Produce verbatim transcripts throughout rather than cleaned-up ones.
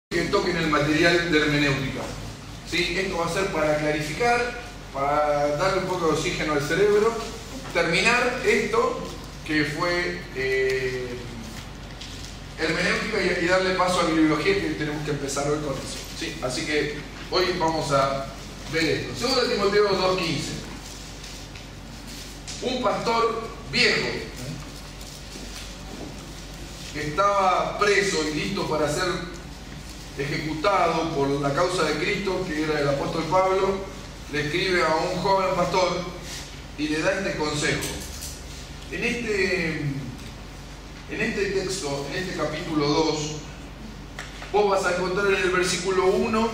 que toquen el material de hermenéutica. ¿Sí? Esto va a ser para clarificar, para darle un poco de oxígeno al cerebro, terminar esto que fue eh, hermenéutica y, y darle paso a bibliología, que tenemos que empezar hoy con eso. ¿Sí? Así que hoy vamos a ver esto. Segundo de Timoteo dos quince. Un pastor viejo que estaba preso y listo para ser ejecutado por la causa de Cristo, que era el apóstol Pablo, le escribe a un joven pastor y le da este consejo. En este, en este texto, en este capítulo dos, vos vas a encontrar en el versículo uno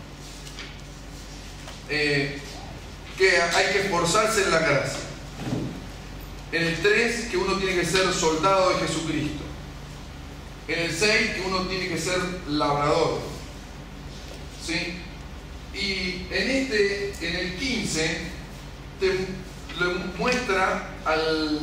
eh, que hay que esforzarse en la gracia. En el tres, que uno tiene que ser soldado de Jesucristo. En el seis, que uno tiene que ser labrador. ¿Sí? Y en este, en el quince, te le muestra al,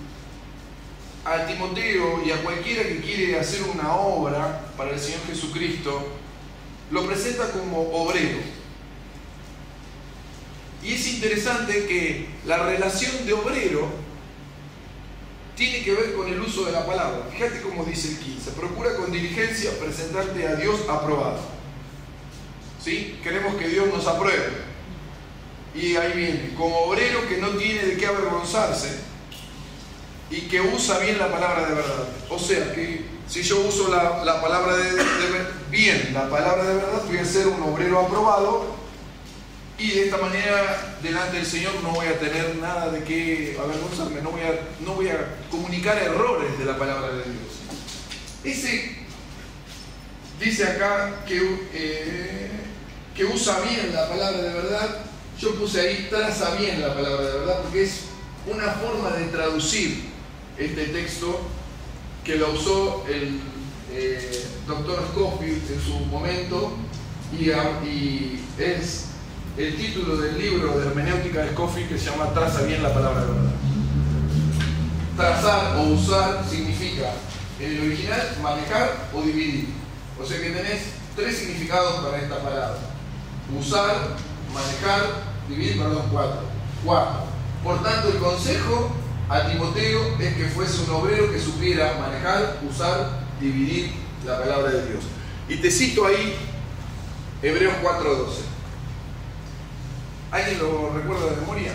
a Timoteo y a cualquiera que quiere hacer una obra para el Señor Jesucristo, lo presenta como obrero. Y es interesante que la relación de obrero tiene que ver con el uso de la palabra. Fíjate cómo dice el quince. Procura con diligencia presentarte a Dios aprobado. ¿Sí? Queremos que Dios nos apruebe. Y ahí viene, como obrero que no tiene de qué avergonzarse y que usa bien la palabra de verdad. O sea que si yo uso la, la palabra de, de, bien, la palabra de verdad, voy a ser un obrero aprobado. Y de esta manera, delante del Señor, no voy a tener nada de qué avergonzarme, no voy a, no voy a comunicar errores de la palabra de Dios. Ese dice acá que, eh, que usa bien la palabra de verdad. Yo puse ahí, traza bien la palabra de verdad, porque es una forma de traducir este texto que lo usó el eh, doctor Scofield en su momento, y, y es el título del libro de hermenéutica de Scofield, que se llama Traza bien la palabra de verdad. Trazar o usar significa, en el original, manejar o dividir. O sea que tenés tres significados para esta palabra: usar, manejar, dividir, perdón, cuatro. Cuatro. Por tanto, el consejo a Timoteo es que fuese un obrero que supiera manejar, usar, dividir la palabra de Dios. Y te cito ahí Hebreos cuatro doce. ¿Alguien lo recuerda de memoria?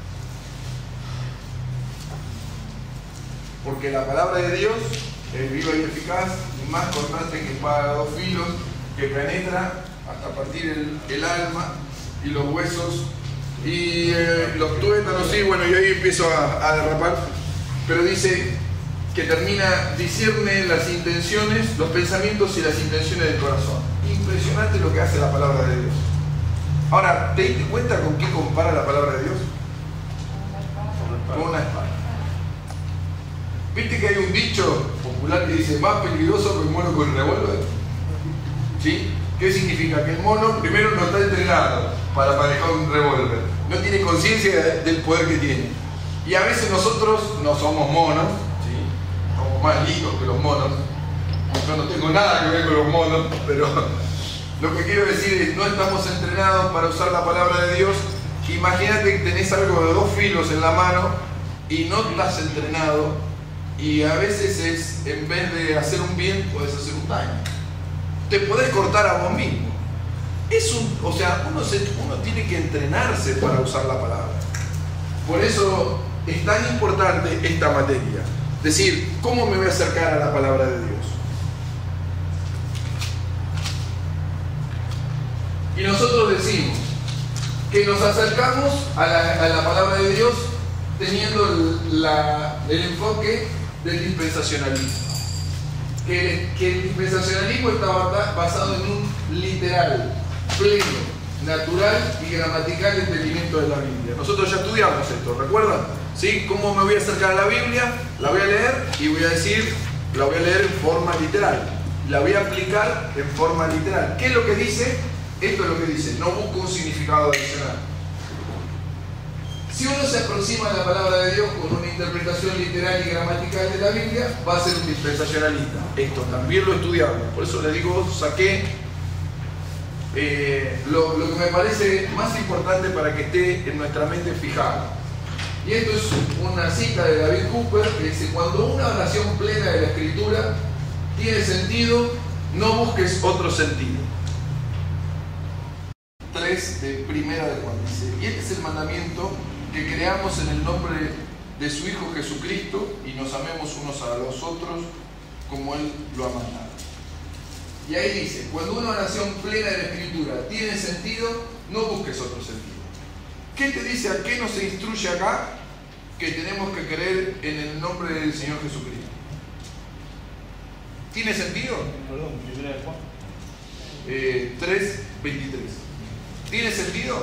Porque la palabra de Dios es viva y eficaz, y más cortante que espada de dos filos, que penetra hasta partir el, el alma y los huesos y eh, los tuétanos. Sí, bueno, yo ahí empiezo a, a derrapar, pero dice que termina, discierne las intenciones, los pensamientos y las intenciones del corazón. Impresionante lo que hace la palabra de Dios. Ahora, ¿te diste cuenta con qué compara la palabra de Dios? Con una espada. ¿Viste que hay un dicho popular que dice más peligroso que el mono con el revólver? ¿Sí? ¿Qué significa? Que el mono primero no está entrenado para manejar un revólver, no tiene conciencia del poder que tiene. Y a veces nosotros no somos monos, ¿sí? Somos más listos que los monos. Yo no tengo nada que ver con los monos, pero lo que quiero decir es, no estamos entrenados para usar la palabra de Dios. Imagínate que tenés algo de dos filos en la mano y no estás entrenado, y a veces es, en vez de hacer un bien, puedes hacer un daño. Te podés cortar a vos mismo. Es un, o sea, uno, se, uno tiene que entrenarse para usar la palabra. Por eso es tan importante esta materia. Es decir, ¿cómo me voy a acercar a la palabra de Dios? Y nosotros decimos que nos acercamos a la, a la palabra de Dios teniendo el, la, el enfoque del dispensacionalismo. Que, que el dispensacionalismo está basado en un literal, pleno, natural y gramatical entendimiento de la Biblia. Nosotros ya estudiamos esto, ¿recuerdan? ¿Sí? ¿Cómo me voy a acercar a la Biblia? La voy a leer y voy a decir, la voy a leer en forma literal. La voy a aplicar en forma literal. ¿Qué es lo que dice? Esto es lo que dice: no busco un significado adicional. Si uno se aproxima a la palabra de Dios con una interpretación literal y gramatical de la Biblia, va a ser un dispensacionalista. Esto también lo estudiamos. Por eso les digo, saqué eh, lo, lo que me parece más importante para que esté en nuestra mente fijado. Y esto es una cita de David Cooper que dice: cuando una oración plena de la Escritura tiene sentido, no busques otro sentido. tres de Primera de Juan dice: y este es el mandamiento, que creamos en el nombre de su Hijo Jesucristo y nos amemos unos a los otros como Él lo ha mandado. Y ahí dice: cuando una oración plena de la Escritura tiene sentido, no busques otro sentido. ¿Qué te dice? ¿A qué nos instruye acá? Que tenemos que creer en el nombre del Señor Jesucristo. ¿Tiene sentido? Perdón, Primera de Juan. Eh, tres veintitrés. ¿Tiene sentido?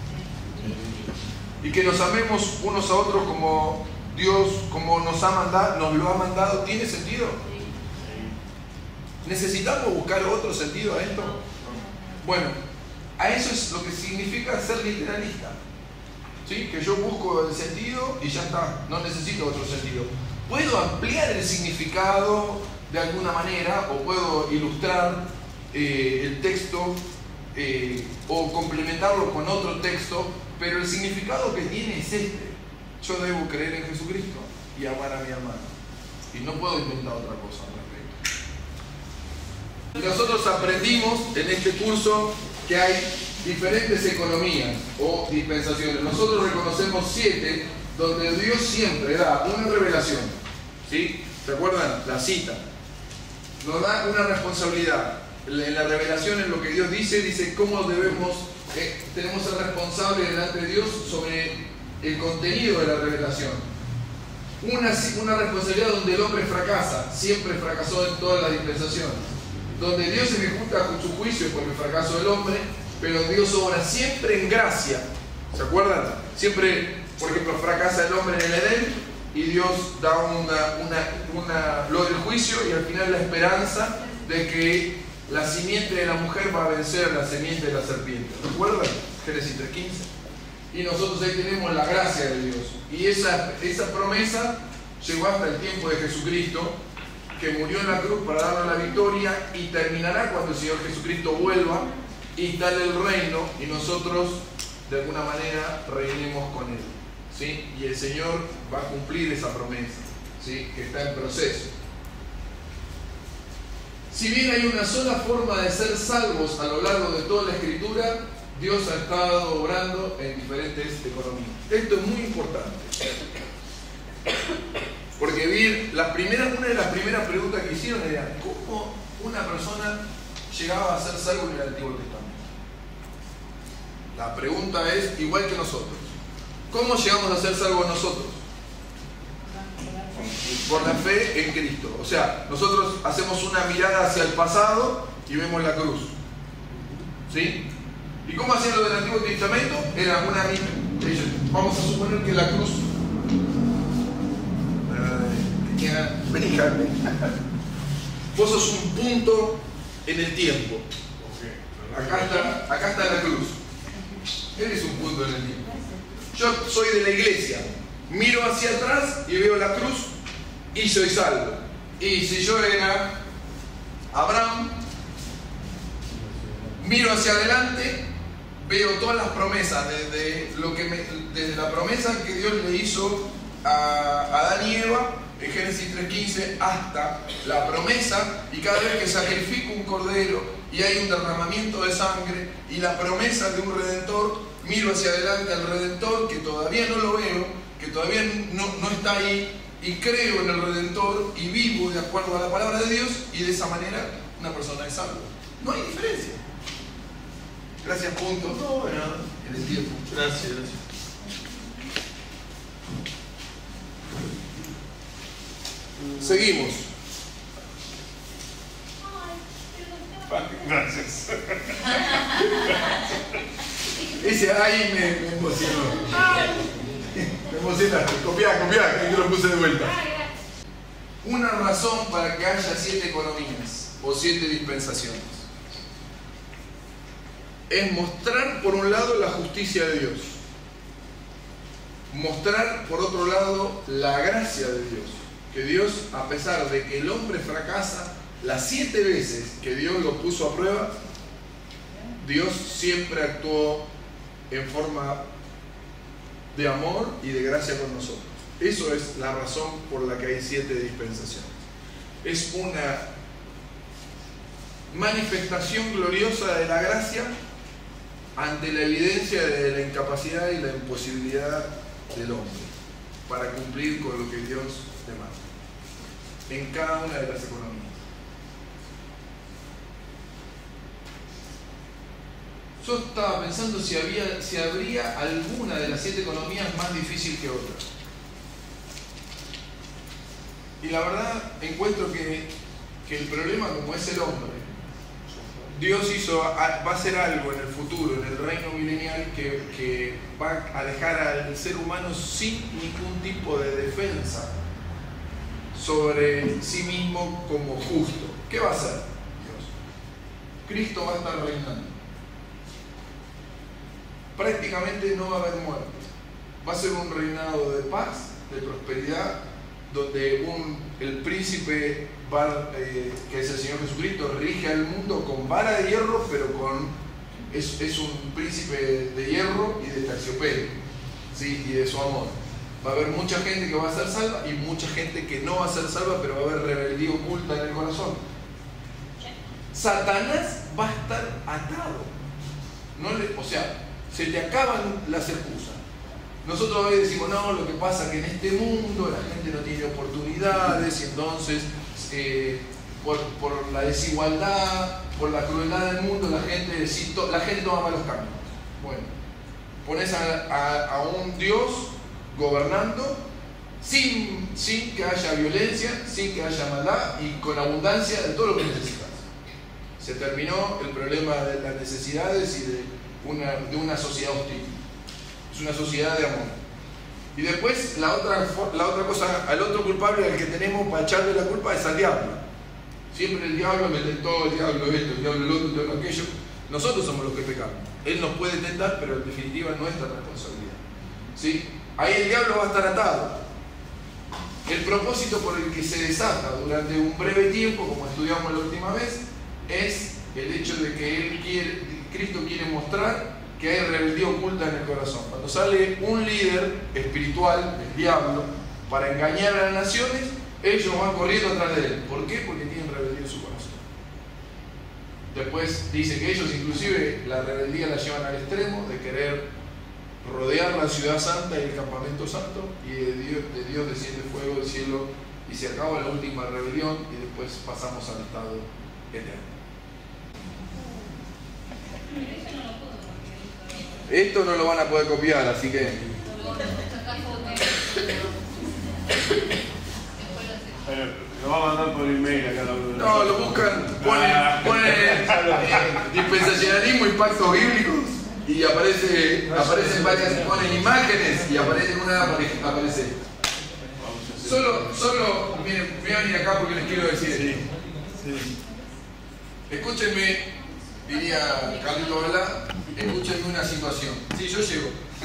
Y que nos amemos unos a otros como Dios, como nos ha mandado, nos lo ha mandado. ¿Tiene sentido? ¿Necesitamos buscar otro sentido a esto? Bueno, a eso es lo que significa ser literalista. ¿Sí? Que yo busco el sentido y ya está, no necesito otro sentido. Puedo ampliar el significado de alguna manera, o puedo ilustrar eh, el texto eh, o complementarlo con otro texto, pero el significado que tiene es este: yo debo creer en Jesucristo y amar a mi hermano, y no puedo inventar otra cosa al respecto. Nosotros aprendimos en este curso que hay diferentes economías o dispensaciones. Nosotros reconocemos siete donde Dios siempre da una revelación. ¿Sí? ¿Se acuerdan? La cita. Nos da una responsabilidad. En la revelación, en lo que Dios dice, dice cómo debemos, eh, tenemos que ser responsables delante de Dios sobre el contenido de la revelación. Una, una responsabilidad donde el hombre fracasa, siempre fracasó en todas las dispensaciones. Donde Dios ejecuta su juicio por el fracaso del hombre, pero Dios obra siempre en gracia. ¿Se acuerdan? Siempre, por ejemplo, fracasa el hombre en el Edén y Dios da una, una, una, lo del juicio y al final la esperanza de que la simiente de la mujer va a vencer a la simiente de la serpiente. ¿Recuerdan? Génesis tres quince. Y nosotros ahí tenemos la gracia de Dios. Y esa, esa promesa llegó hasta el tiempo de Jesucristo, que murió en la cruz para darnos la victoria, y terminará cuando el Señor Jesucristo vuelva y instale el reino y nosotros de alguna manera reinemos con Él. ¿Sí? Y el Señor va a cumplir esa promesa, ¿sí? Que está en proceso. Si bien hay una sola forma de ser salvos a lo largo de toda la Escritura, Dios ha estado obrando en diferentes economías. Esto es muy importante. Porque vi las primeras, una de las primeras preguntas que hicieron era: ¿cómo una persona llegaba a ser salvo en el Antiguo Testamento? La pregunta es igual que nosotros. ¿Cómo llegamos a ser salvos nosotros? Por la fe en Cristo. O sea, nosotros hacemos una mirada hacia el pasado y vemos la cruz. ¿Sí? ¿Y cómo hacían lo del Antiguo Testamento? Era una misma. Vamos a suponer que la cruz tenía. Vení, Jaime. Vos sos un punto en el tiempo. Acá está, acá está la cruz. Eres un punto en el tiempo. Yo soy de la iglesia. Miro hacia atrás y veo la cruz y soy salvo. Y si yo era Abraham, miro hacia adelante, veo todas las promesas, desde, lo que me, desde la promesa que Dios le hizo a Adán y Eva en Génesis tres quince hasta la promesa, y cada vez que sacrifico un cordero y hay un derramamiento de sangre y la promesa de un redentor, miro hacia adelante al redentor, que todavía no lo veo, que todavía no, no está ahí, y creo en el redentor y vivo de acuerdo a la palabra de Dios, y de esa manera una persona es salva. No hay diferencia. Gracias, punto. No, bueno, en el tiempo. Gracias, gracias. Seguimos. Gracias. Ese ay me, me emocionó. Me emocionaste. Copiá, copiá, que yo lo puse de vuelta. Una razón para que haya siete economías o siete dispensaciones es mostrar por un lado la justicia de Dios mostrar por otro lado la gracia de Dios. Que Dios, a pesar de que el hombre fracasa las siete veces que Dios lo puso a prueba, Dios siempre actuó en forma de amor y de gracia con nosotros. Eso es la razón por la que hay siete dispensaciones. Es una manifestación gloriosa de la gracia ante la evidencia de la incapacidad y la imposibilidad del hombre para cumplir con lo que Dios demanda en cada una de las economías. Yo estaba pensando si había, si habría alguna de las siete economías más difícil que otra. Y la verdad encuentro que, que el problema, como es el hombre, Dios hizo, va a hacer algo en el futuro, en el reino milenial, que, que va a dejar al ser humano sin ningún tipo de defensa sobre sí mismo como justo. ¿Qué va a hacer Dios? Cristo va a estar reinando. Prácticamente no va a haber muerte. Va a ser un reinado de paz, de prosperidad, donde un, el príncipe va, eh, que es el Señor Jesucristo, rige al mundo con vara de hierro, pero con es, es un príncipe de hierro y de terciopelo, ¿sí? Y de su amor. Va a haber mucha gente que va a ser salva y mucha gente que no va a ser salva, pero va a haber rebeldía oculta en el corazón. Satanás va a estar atado. No le, o sea, se te acaban las excusas. Nosotros a veces decimos, no, lo que pasa es que en este mundo la gente no tiene oportunidades y entonces eh, por, por la desigualdad, por la crueldad del mundo, la gente, la gente toma malos caminos. Bueno, pones a, a, a un Dios gobernando sin, sin que haya violencia, sin que haya maldad y con abundancia de todo lo que necesitas. Se terminó el problema de las necesidades y de una, de una sociedad hostil. Es una sociedad de amor. Y después la otra, la otra cosa, al otro culpable al que tenemos para echarle la culpa es al diablo. Siempre el diablo me tentó, el diablo esto, el diablo el otro, el diablo aquello. Nosotros somos los que pecamos. Él nos puede tentar, pero en definitiva es nuestra responsabilidad. ¿Sí? Ahí el diablo va a estar atado. El propósito por el que se desata durante un breve tiempo, como estudiamos la última vez, es el hecho de que él quiere, Cristo quiere mostrar que hay rebeldía oculta en el corazón. Cuando sale un líder espiritual, el diablo, para engañar a las naciones, ellos van corriendo atrás de él. ¿Por qué? Porque tienen rebeldía en su corazón. Después dice que ellos inclusive la rebeldía la llevan al extremo de querer rodear la ciudad santa y el campamento santo, y de Dios, de Dios desciende fuego del cielo y se acaba la última rebelión y después pasamos al estado eterno. Esto no lo van a poder copiar, así que... Lo va a mandar por email a cada uno. No, lo buscan, ponen, ponen eh, dispensacionalismo y pactos bíblicos y aparece, aparecen varias, ponen imágenes y aparece una, aparece. Solo, solo, miren, voy a venir acá porque les quiero decir esto. Sí. Escúchenme, diría Carlito Balá, escúchenme una situación. Sí, yo llego.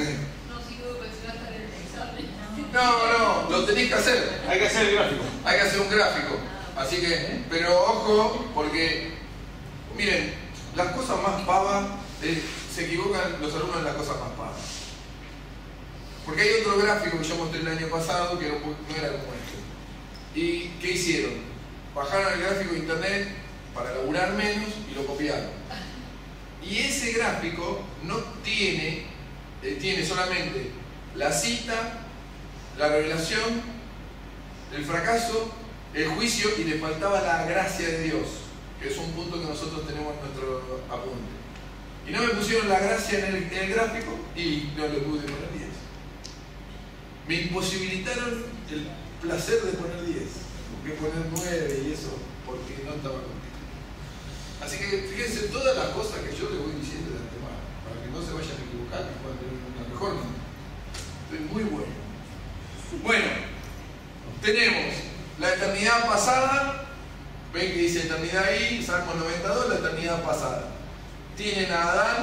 No, no, lo tenéis que hacer. Hay que hacer el gráfico. Hay que hacer un gráfico. Así que, pero ojo, porque, miren, las cosas más pavas, eh, se equivocan los alumnos en las cosas más pavas. Porque hay otro gráfico que yo mostré el año pasado que no, no era como este. ¿Y qué hicieron? Bajaron el gráfico de internet para laburar menos y lo copiaron. Y ese gráfico no tiene, eh, tiene solamente la cita, la revelación, el fracaso, el juicio, y le faltaba la gracia de Dios, que es un punto que nosotros tenemos en nuestro apunte. Y no me pusieron la gracia en el, en el gráfico y no le pude poner diez. Me imposibilitaron el placer de poner diez, porque poner nueve y eso, porque no estaba conmigo. Así que fíjense todas las cosas que yo les voy diciendo de antemano, para que no se vayan a equivocar y puedan tener una mejor nota. Estoy muy bueno. Bueno, tenemos la eternidad pasada, ven que dice eternidad ahí, Salmo noventa y dos, la eternidad pasada. Tienen a Adán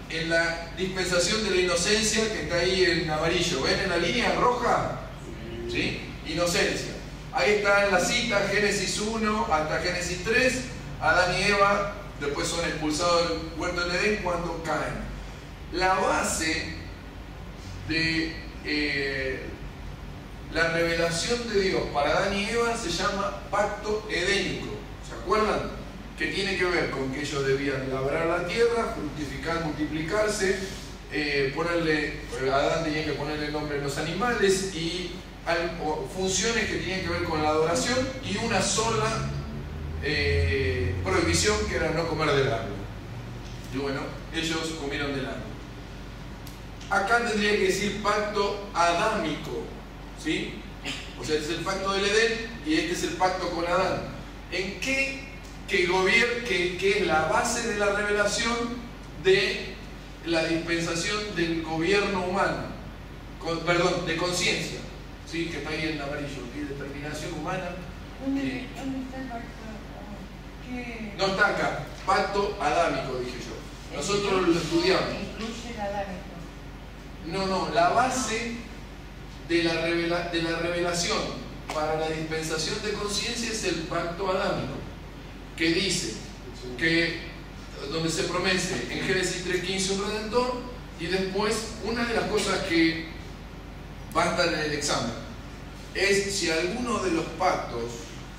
en la dispensación de la inocencia que está ahí en amarillo. ¿Ven en la línea roja? ¿Sí? Inocencia. Ahí está en la cita, Génesis uno hasta Génesis tres. Adán y Eva después son expulsados del huerto del Edén cuando caen. La base de eh, la revelación de Dios para Adán y Eva se llama pacto edénico. ¿Se acuerdan? Que tiene que ver con que ellos debían labrar la tierra, fructificar, multiplicarse, eh, ponerle, Adán tenía que ponerle nombre a los animales y al, o, funciones que tenían que ver con la adoración y una sola eh, prohibición que era no comer del árbol. Y bueno, ellos comieron del árbol. Acá tendría que decir pacto adámico, ¿sí? O sea, este es el pacto del Edén y este es el pacto con Adán. ¿En qué? Que, que, que es la base de la revelación de la dispensación del gobierno humano, con, perdón, de conciencia, ¿sí? Que está ahí en amarillo, que es determinación humana. ¿Dónde, eh, ¿Dónde está el pacto? ¿Qué? No está acá, pacto adámico, dije yo. Nosotros lo estudiamos. Incluye el adámico. No, no, la base de la, revela, de la revelación para la dispensación de conciencia es el pacto adámico, que dice que donde se promete en Génesis tres quince un redentor, y después una de las cosas que va a estar en el examen es si alguno de los pactos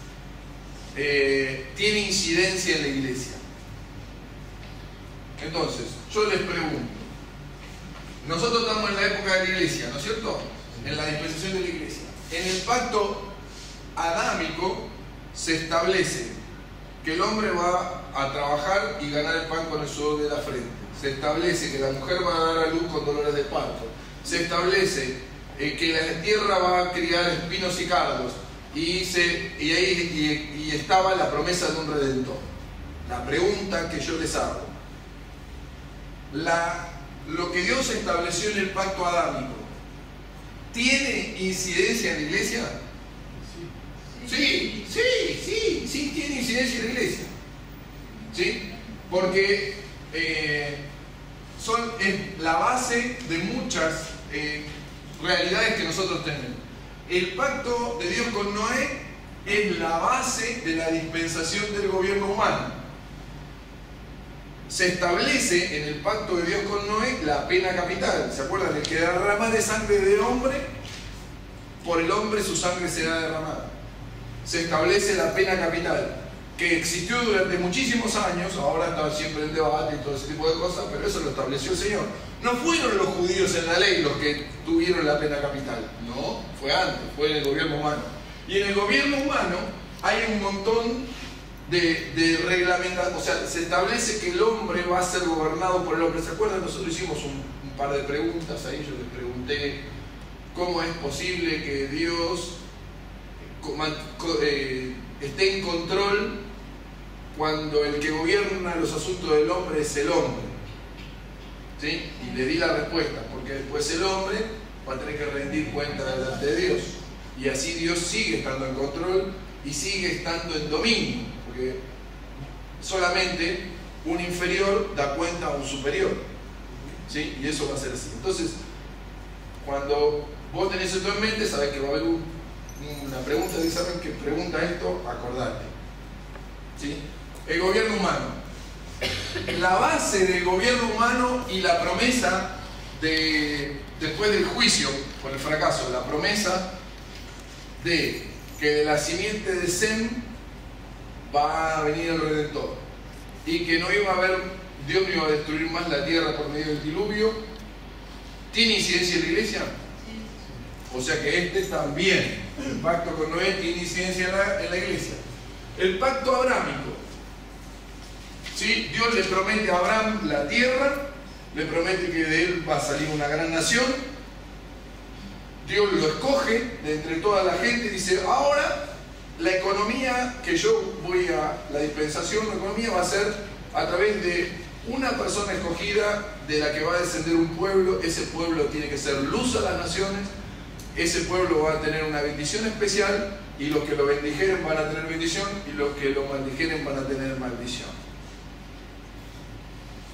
eh, tiene incidencia en la iglesia. Entonces, yo les pregunto, nosotros estamos en la época de la iglesia, ¿no es cierto? En la dispensación de la iglesia. En el pacto adámico se establece que el hombre va a trabajar y ganar el pan con el sudor de la frente. Se establece que la mujer va a dar a luz con dolores de parto. Se establece eh, que la tierra va a criar espinos y cardos. Y, se, y ahí y, y estaba la promesa de un redentor. La pregunta que yo les hago. La, lo que Dios estableció en el pacto adámico, ¿tiene incidencia en la iglesia? Sí, sí, sí, sí, tiene incidencia en la iglesia. ¿Sí? Porque eh, son es la base de muchas eh, realidades que nosotros tenemos. El pacto de Dios con Noé es la base de la dispensación del gobierno humano. Se establece en el pacto de Dios con Noé la pena capital. ¿Se acuerdan? El que derrama de sangre del hombre, por el hombre su sangre será derramada. Se establece la pena capital, que existió durante muchísimos años, ahora está siempre en debate y todo ese tipo de cosas, pero eso lo estableció el Señor. No fueron los judíos en la ley los que tuvieron la pena capital, no, fue antes, fue en el gobierno humano. Y en el gobierno humano hay un montón de, de reglamentación, o sea, se establece que el hombre va a ser gobernado por el hombre. ¿Se acuerdan? Nosotros hicimos un, un par de preguntas ahí, yo les pregunté cómo es posible que Dios eh, esté en control cuando el que gobierna los asuntos del hombre es el hombre. ¿Sí? Y le di la respuesta, porque después el hombre va a tener que rendir cuenta delante de Dios. Y así Dios sigue estando en control y sigue estando en dominio, porque solamente un inferior da cuenta a un superior. ¿Sí? Y eso va a ser así. Entonces, cuando vos tenés esto en mente, sabés que va a haber un, una pregunta de examen que pregunta esto, acordate. ¿Sí? El gobierno humano. La base del gobierno humano y la promesa de, después del juicio por el fracaso, la promesa de que de la simiente de Sem va a venir el Redentor y que no iba a haber, Dios no iba a destruir más la tierra por medio del diluvio, ¿tiene incidencia en la iglesia? O sea que este también, el pacto con Noé, tiene incidencia en la, en la iglesia. El pacto abrámico, ¿sí? Dios le promete a Abraham la tierra, le promete que de él va a salir una gran nación. Dios lo escoge de entre toda la gente y dice, ahora la economía que yo voy a, la dispensación, la economía va a ser a través de una persona escogida de la que va a descender un pueblo. Ese pueblo tiene que ser luz a las naciones, ese pueblo va a tener una bendición especial y los que lo bendijeren van a tener bendición y los que lo maldijeren van a tener maldición.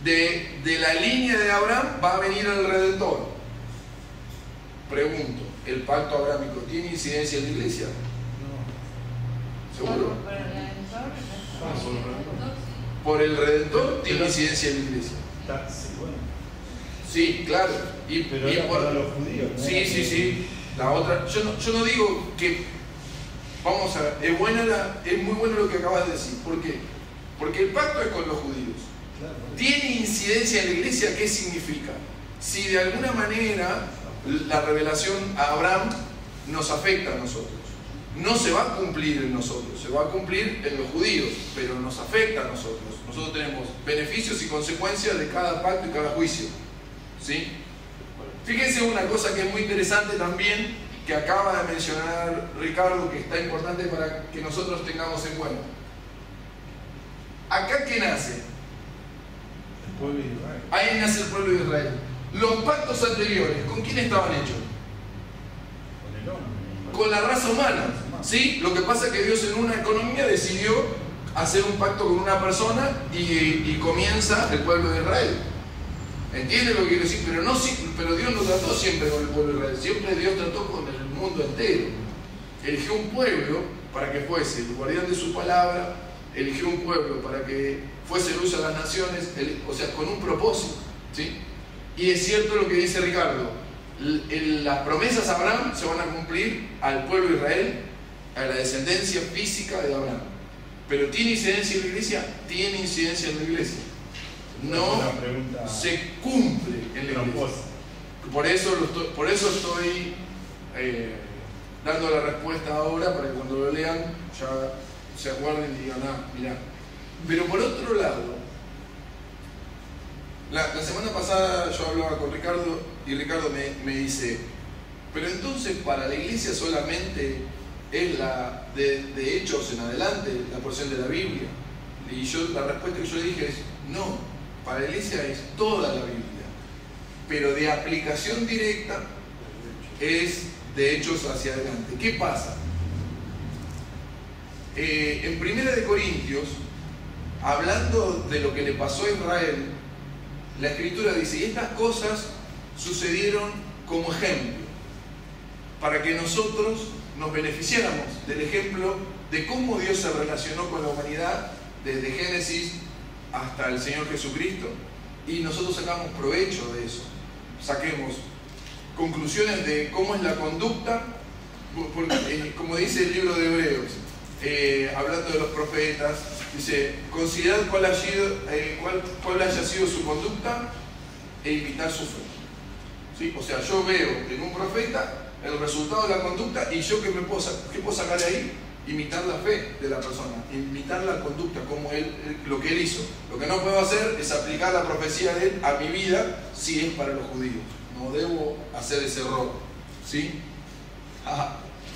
de, de la línea de Abraham va a venir el Redentor. Pregunto, ¿el pacto abrámico tiene incidencia en la iglesia? No. ¿Seguro? Por el Redentor. Por el Redentor tiene incidencia en la iglesia. Está, sí, bueno. Sí, claro. Y, Pero y era por- para los judíos, ¿no? Sí, sí, sí. La otra, yo no, yo no digo que, vamos a ver, es, buena la, es muy bueno lo que acabas de decir. ¿Por qué? Porque el pacto es con los judíos. Claro. ¿Tiene incidencia en la iglesia? ¿Qué significa? Si de alguna manera la revelación a Abraham nos afecta a nosotros. No se va a cumplir en nosotros, se va a cumplir en los judíos, pero nos afecta a nosotros. Nosotros tenemos beneficios y consecuencias de cada pacto y cada juicio. ¿Sí? Fíjense una cosa que es muy interesante también, que acaba de mencionar Ricardo, que está importante para que nosotros tengamos en cuenta. ¿Acá qué nace? El pueblo de Israel. Ahí nace el pueblo de Israel. Los pactos anteriores, ¿con quién estaban hechos? Con el hombre. Con la raza humana. ¿Sí? Lo que pasa es que Dios en una economía decidió hacer un pacto con una persona y, y comienza el pueblo de Israel. ¿Entiendes lo que quiero decir? Pero, no, pero Dios no trató siempre con el pueblo de Israel, siempre Dios trató con el mundo entero. Eligió un pueblo para que fuese el guardián de su palabra, eligió un pueblo para que fuese luz a las naciones, o sea, con un propósito. ¿Sí? Y es cierto lo que dice Ricardo, las promesas a Abraham se van a cumplir al pueblo de Israel, a la descendencia física de Abraham. Pero ¿tiene incidencia en la iglesia? Tiene incidencia en la iglesia. No se cumple en la iglesia. Por eso, lo estoy, por eso estoy eh, dando la respuesta ahora, para que cuando lo lean ya se acuerden y digan, ah, mirá. Pero por otro lado, la, la semana pasada yo hablaba con Ricardo y Ricardo me, me dice, pero entonces para la iglesia solamente es la de, de Hechos en adelante, la porción de la Biblia. Y yo la respuesta que yo le dije es, no, para la iglesia es toda la Biblia. Pero de aplicación directa es de Hechos hacia adelante. ¿Qué pasa? Eh, en Primera de Corintios, hablando de lo que le pasó a Israel, la Escritura dice, y estas cosas sucedieron como ejemplo, para que nosotros nos beneficiáramos del ejemplo de cómo Dios se relacionó con la humanidad desde Génesis hasta el Señor Jesucristo, y nosotros sacamos provecho de eso. Saquemos conclusiones de cómo es la conducta, porque, eh, como dice el libro de Hebreos, eh, hablando de los profetas, dice, considerad cuál, ha sido, eh, cuál, cuál haya sido su conducta e imitar su fe. ¿Sí? O sea, yo veo en un profeta el resultado de la conducta, y yo qué, me puedo, qué puedo sacar de ahí, imitar la fe de la persona, imitar la conducta, como él, lo que él hizo. Lo que no puedo hacer es aplicar la profecía de él a mi vida si es para los judíos. No debo hacer ese error. ¿Sí? Ajá.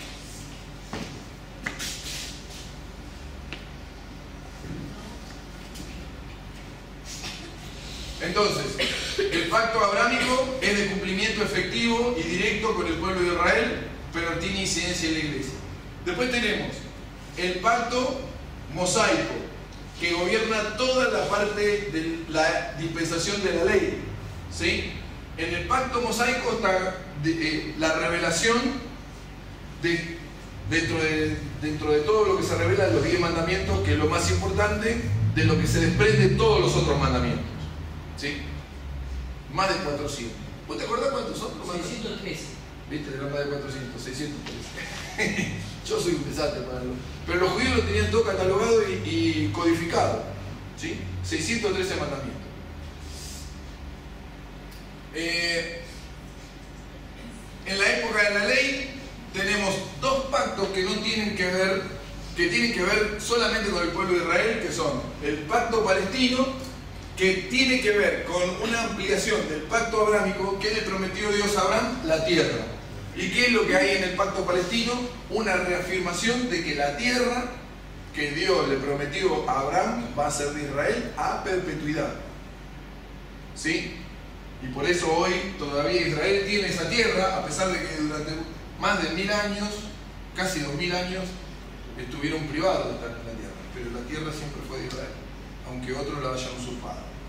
Entonces, el pacto abrámico es de cumplimiento efectivo y directo con el pueblo de Israel, pero tiene incidencia en la iglesia. Después tenemos el pacto mosaico, que gobierna toda la parte de la dispensación de la ley. ¿Sí? En el pacto mosaico está de, eh, la revelación de, dentro, de, dentro de todo lo que se revela de los diez mandamientos, que es lo más importante, de lo que se desprende todos los otros mandamientos. ¿Sí? Más de cuatrocientos. ¿Vos te acordás cuántos son? seiscientos trece. ¿Viste? Era más de cuatrocientos, seiscientos trece. Yo soy un desastre para lo... Pero los judíos lo tenían todo catalogado y, y codificado. ¿Sí? seiscientos trece mandamientos. Eh, en la época de la ley tenemos dos pactos que no tienen que ver, que tienen que ver solamente con el pueblo de Israel, que son el pacto palestino, que tiene que ver con una ampliación del pacto abrámico. que le prometió Dios a Abraham? La tierra. ¿Y qué es lo que hay en el pacto palestino? Una reafirmación de que la tierra que Dios le prometió a Abraham va a ser de Israel a perpetuidad. ¿Sí? Y por eso hoy todavía Israel tiene esa tierra, a pesar de que durante más de mil años, casi dos mil años, estuvieron privados de estar en la tierra. Pero la tierra siempre fue de Israel, aunque otros la hayan usurpado. Para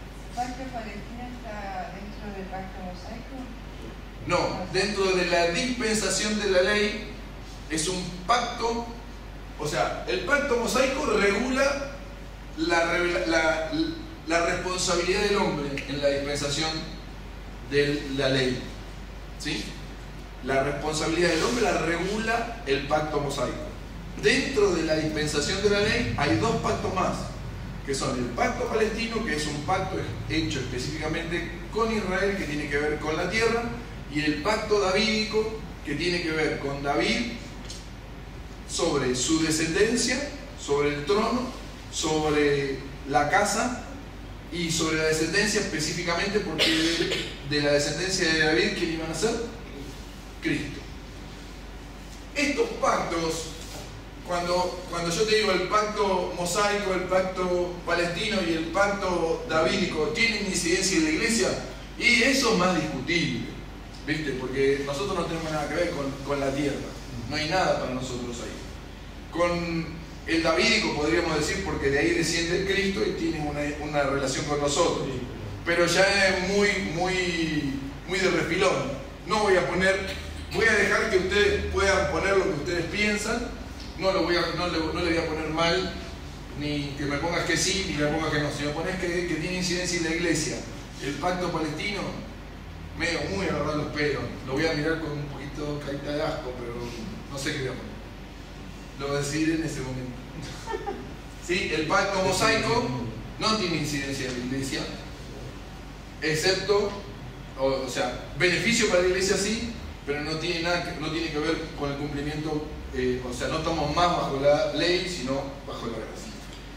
pacto palestino está dentro del pacto mosaico? No, dentro de la dispensación de la ley es un pacto, o sea, el pacto mosaico regula la, la, la responsabilidad del hombre en la dispensación de la ley, ¿sí? La responsabilidad del hombre la regula el pacto mosaico. Dentro de la dispensación de la ley hay dos pactos más, que son el pacto palestino, que es un pacto hecho específicamente con Israel, que tiene que ver con la tierra, y el pacto davídico, que tiene que ver con David sobre su descendencia, sobre el trono, sobre la casa y sobre la descendencia específicamente, porque de, de la descendencia de David, ¿quién iban a ser? Cristo. Estos pactos, cuando, cuando yo te digo el pacto mosaico, el pacto palestino y el pacto davídico, ¿tienen incidencia en la iglesia? Y eso es más discutible, ¿viste? Porque nosotros no tenemos nada que ver con, con la tierra, no hay nada para nosotros ahí. Con el davídico podríamos decir, porque de ahí desciende el Cristo y tiene una, una relación con nosotros, pero ya es muy, muy, muy de refilón. No voy a poner, voy a dejar que ustedes puedan poner lo que ustedes piensan, no, lo voy a, no, le, no le voy a poner mal, ni que me pongas que sí, ni que me pongas que no. Si me pones que, que tiene incidencia en la iglesia, el pacto palestino, medio muy agarrar los pelos, lo voy a mirar con un poquito carita de asco, pero no sé qué voy a poner. Lo voy a decidir en ese momento. ¿Sí? El pacto mosaico no tiene incidencia en la iglesia, excepto, o, o sea, beneficio para la iglesia sí, pero no tiene nada que, no tiene que ver con el cumplimiento, eh, o sea, no estamos más bajo la ley, sino bajo la gracia.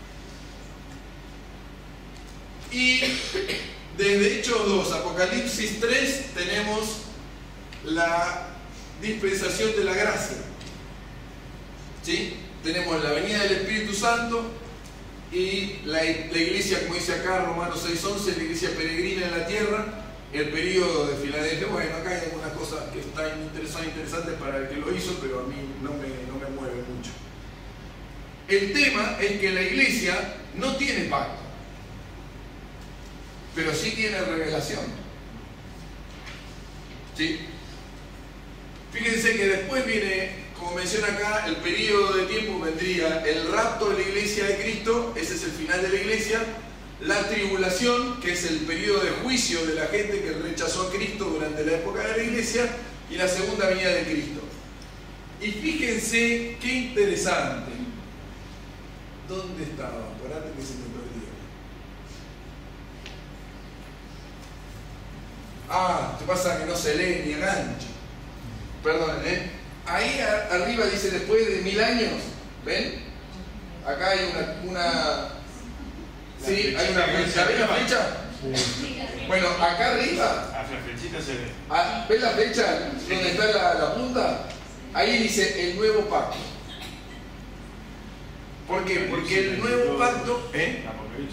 Y desde Hechos dos, Apocalipsis tres, tenemos la dispensación de la gracia. ¿Sí? Tenemos la venida del Espíritu Santo y la, la iglesia, como dice acá, Romanos seis once, la iglesia peregrina en la tierra, el periodo de Filadelfia. Bueno, acá hay algunas cosas que están interesantes, interesantes para el que lo hizo, pero a mí no me, no me mueve mucho. El tema es que la iglesia no tiene pacto, pero sí tiene revelación. ¿Sí? Fíjense que después viene, como menciona acá, el periodo de tiempo, vendría el rapto de la iglesia de Cristo, ese es el final de la iglesia, la tribulación, que es el periodo de juicio de la gente que rechazó a Cristo durante la época de la iglesia, y la segunda venida de Cristo. Y fíjense qué interesante. ¿Dónde estaba? Por antes que se me perdió. Ah, te pasa que no se lee ni engancha. Perdón, ¿eh? Ahí a, arriba dice después de mil años, ¿ven? Acá hay una, una sí, hay una fecha. ¿Ven la fecha? Sí. Bueno, acá arriba, la flechita se ve. Ah, ¿ven la fecha donde está la, la punta? Ahí dice el nuevo pacto. ¿Por qué? Porque el nuevo pacto, ¿eh?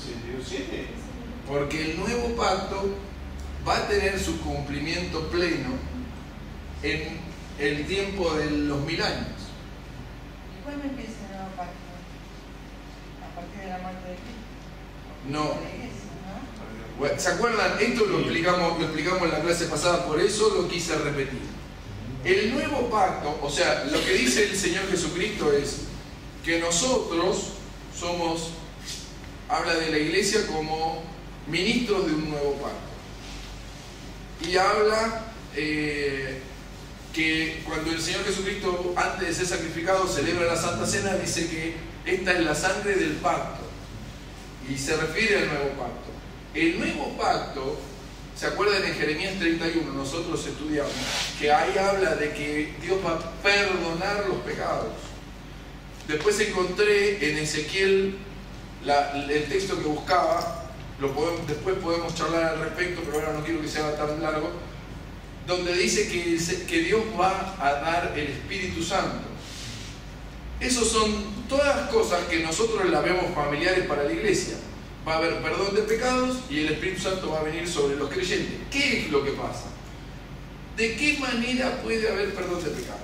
Porque el nuevo pacto va a tener su cumplimiento pleno en el tiempo de los mil años. ¿Y cuándo empieza el nuevo pacto? ¿A partir de la muerte de Cristo? No. De la iglesia, ¿no? Bueno, ¿se acuerdan? Esto lo explicamos, lo explicamos en la clase pasada, por eso lo quise repetir. El nuevo pacto, o sea, lo que dice el Señor Jesucristo es que nosotros somos, habla de la iglesia como ministros de un nuevo pacto. Y habla eh, que cuando el Señor Jesucristo, antes de ser sacrificado, celebra la Santa Cena, dice que esta es la sangre del pacto. Y se refiere al nuevo pacto. El nuevo pacto, ¿se acuerdan en Jeremías treinta y uno? Nosotros estudiamos que ahí habla de que Dios va a perdonar los pecados. Después encontré en Ezequiel la, el texto que buscaba, lo podemos, después podemos charlar al respecto, pero ahora no quiero que sea tan largo, donde dice que, que Dios va a dar el Espíritu Santo. Esas son todas cosas que nosotros las vemos familiares para la iglesia. Va a haber perdón de pecados y el Espíritu Santo va a venir sobre los creyentes. ¿Qué es lo que pasa? ¿De qué manera puede haber perdón de pecados?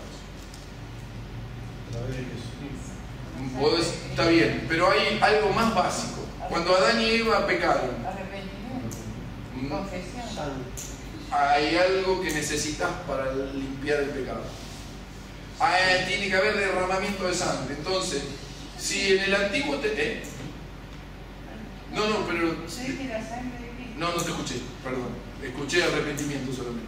Podés, está bien, pero hay algo más básico. Cuando Adán y Eva pecaron, Confesión. hay algo que necesitas para limpiar el pecado. Ah, tiene que haber derramamiento de sangre. Entonces, si en el Antiguo te... ¿eh? No, no, pero... Yo dije la sangre de Cristo. No, no te escuché, perdón. Escuché arrepentimiento solamente.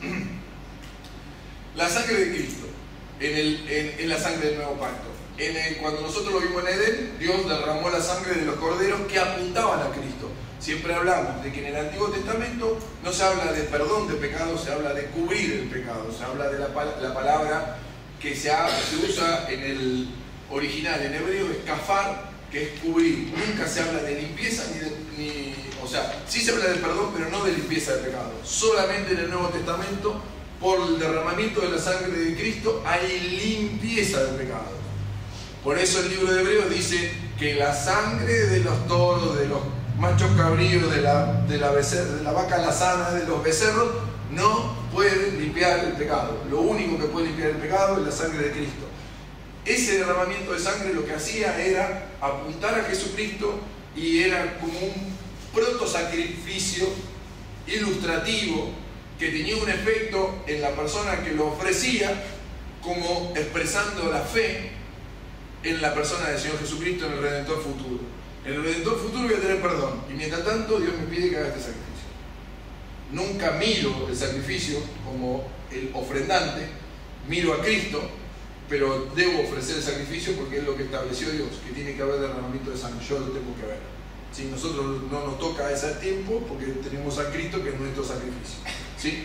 La sangre de Cristo, en, el, en, en la sangre del nuevo pacto. En el, cuando nosotros lo vimos en Edén, Dios derramó la sangre de los corderos que apuntaban a Cristo. Siempre hablamos de que en el Antiguo Testamento no se habla de perdón de pecados, se habla de cubrir el pecado, se habla de la, la palabra que se, ha, se usa en el original, en hebreo, es kafar, que es cubrir. Nunca se habla de limpieza ni de... Ni, o sea, sí se habla de perdón, pero no de limpieza de pecado. Solamente en el Nuevo Testamento, por el derramamiento de la sangre de Cristo, hay limpieza del pecado. Por eso el libro de Hebreos dice que la sangre de los toros, de los machos cabríos, de la, de la, becer, de la vaca lazana, de los becerros, no puede limpiar el pecado. Lo único que puede limpiar el pecado es la sangre de Cristo. Ese derramamiento de sangre lo que hacía era apuntar a Jesucristo y era como un protosacrificio ilustrativo que tenía un efecto en la persona que lo ofrecía, como expresando la fe en la persona del Señor Jesucristo, en el Redentor futuro. En el Redentor futuro voy a tener perdón, y mientras tanto Dios me pide que haga este sacrificio. Nunca miro el sacrificio como el ofrendante, miro a Cristo, pero debo ofrecer el sacrificio porque es lo que estableció Dios, que tiene que haber derramamiento de sangre. Yo lo tengo que ver. Si nosotros no nos toca ese tiempo, porque tenemos a Cristo, que es nuestro sacrificio. ¿Sí?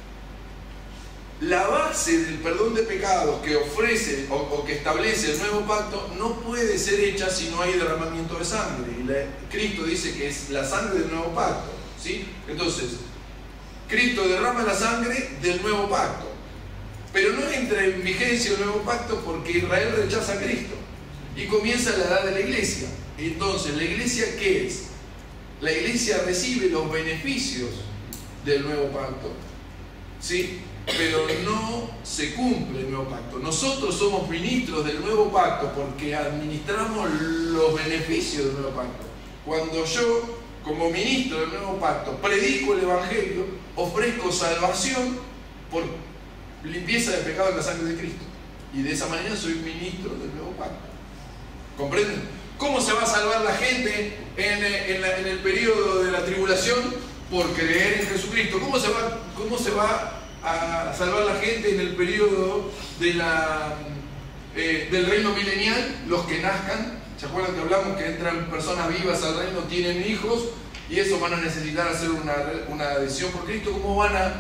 La base del perdón de pecados que ofrece o, o que establece el nuevo pacto no puede ser hecha si no hay derramamiento de sangre. Y la, Cristo dice que es la sangre del nuevo pacto. ¿Sí? Entonces, Cristo derrama la sangre del nuevo pacto. Pero no entra en vigencia el nuevo pacto porque Israel rechaza a Cristo. Y comienza la edad de la iglesia. Entonces, ¿la iglesia qué es? La iglesia recibe los beneficios del nuevo pacto, ¿sí? Pero no se cumple el nuevo pacto. Nosotros somos ministros del nuevo pacto porque administramos los beneficios del nuevo pacto. Cuando yo, como ministro del nuevo pacto, predico el Evangelio, ofrezco salvación por limpieza de pecado en la sangre de Cristo. Y de esa manera soy ministro del nuevo pacto. ¿Comprenden? ¿Cómo se va a salvar la gente en, en, la, en el periodo de la tribulación? Por creer en Jesucristo. ¿Cómo se va, cómo se va a salvar la gente en el periodo de la, eh, del reino milenial? Los que nazcan. ¿Se acuerdan que hablamos que entran personas vivas al reino, tienen hijos y eso van a necesitar hacer una, una adhesión por Cristo? ¿Cómo van a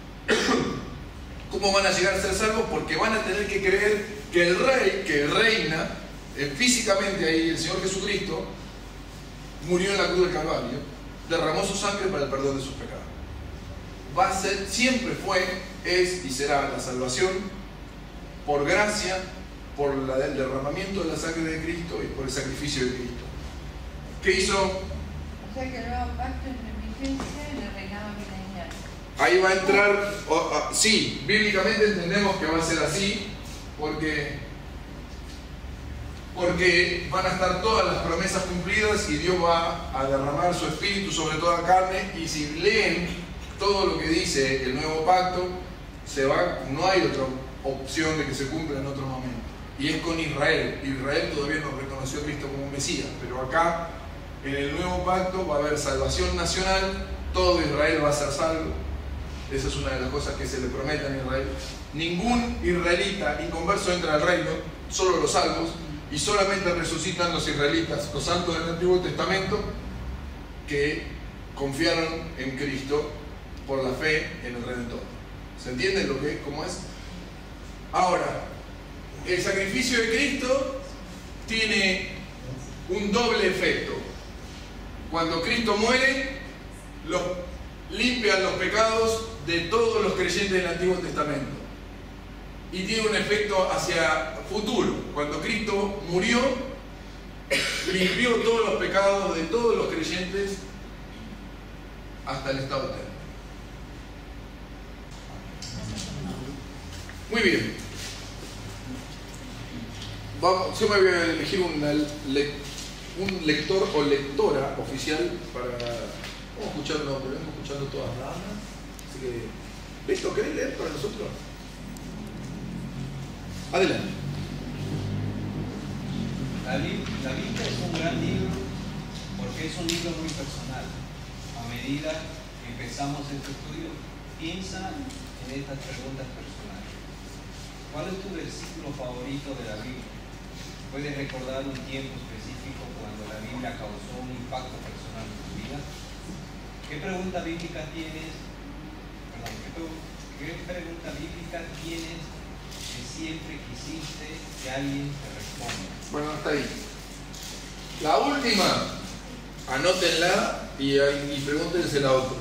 cómo van a llegar a ser salvos? Porque van a tener que creer que el rey, que reina eh, físicamente ahí, el Señor Jesucristo, murió en la cruz del Calvario, derramó su sangre para el perdón de sus pecados. Va a ser, siempre fue, es y será la salvación por gracia, por la, el derramamiento de la sangre de Cristo y por el sacrificio de Cristo. ¿Qué hizo? O sea que el nuevo pacto es en vigencia en el reinado milenial. Ahí va a entrar, o, o, sí, bíblicamente entendemos que va a ser así, porque, porque van a estar todas las promesas cumplidas y Dios va a derramar su espíritu sobre toda carne. Y si leen todo lo que dice el nuevo pacto, se va, no hay otra opción de que se cumpla en otro momento. Y es con Israel. Israel todavía no reconoció a Cristo como Mesías, pero acá en el nuevo pacto va a haber salvación nacional, todo Israel va a ser salvo. Esa es una de las cosas que se le promete a Israel. Ningún israelita inconverso entra al reino, solo los salvos, y solamente resucitan los israelitas, los santos del Antiguo Testamento, que confiaron en Cristo por la fe en el Redentor. ¿Se entiende lo que, cómo es? Ahora, el sacrificio de Cristo tiene un doble efecto. Cuando Cristo muere, los, limpian los pecados de todos los creyentes del Antiguo Testamento. Y tiene un efecto hacia futuro. Cuando Cristo murió, limpió todos los pecados de todos los creyentes hasta el estado eterno. Muy bien. Vamos, yo me voy a elegir una, le, un lector o lectora oficial para Vamos a escucharlo, pero vengo escuchando todas las ramas. Así que, ¿listo? ¿Querés leer para nosotros? Adelante. La, la Biblia es un gran libro porque es un libro muy personal. A medida que empezamos este estudio, piensa en estas preguntas personales. ¿Cuál es tu versículo favorito de la Biblia? ¿Puedes recordar un tiempo específico cuando la Biblia causó un impacto personal en tu vida? ¿Qué pregunta bíblica tienes? Perdón, ¿qué, qué pregunta bíblica tienes que siempre quisiste que alguien te responda? Bueno, hasta ahí. La última, anótenla y, y pregúntense la otra.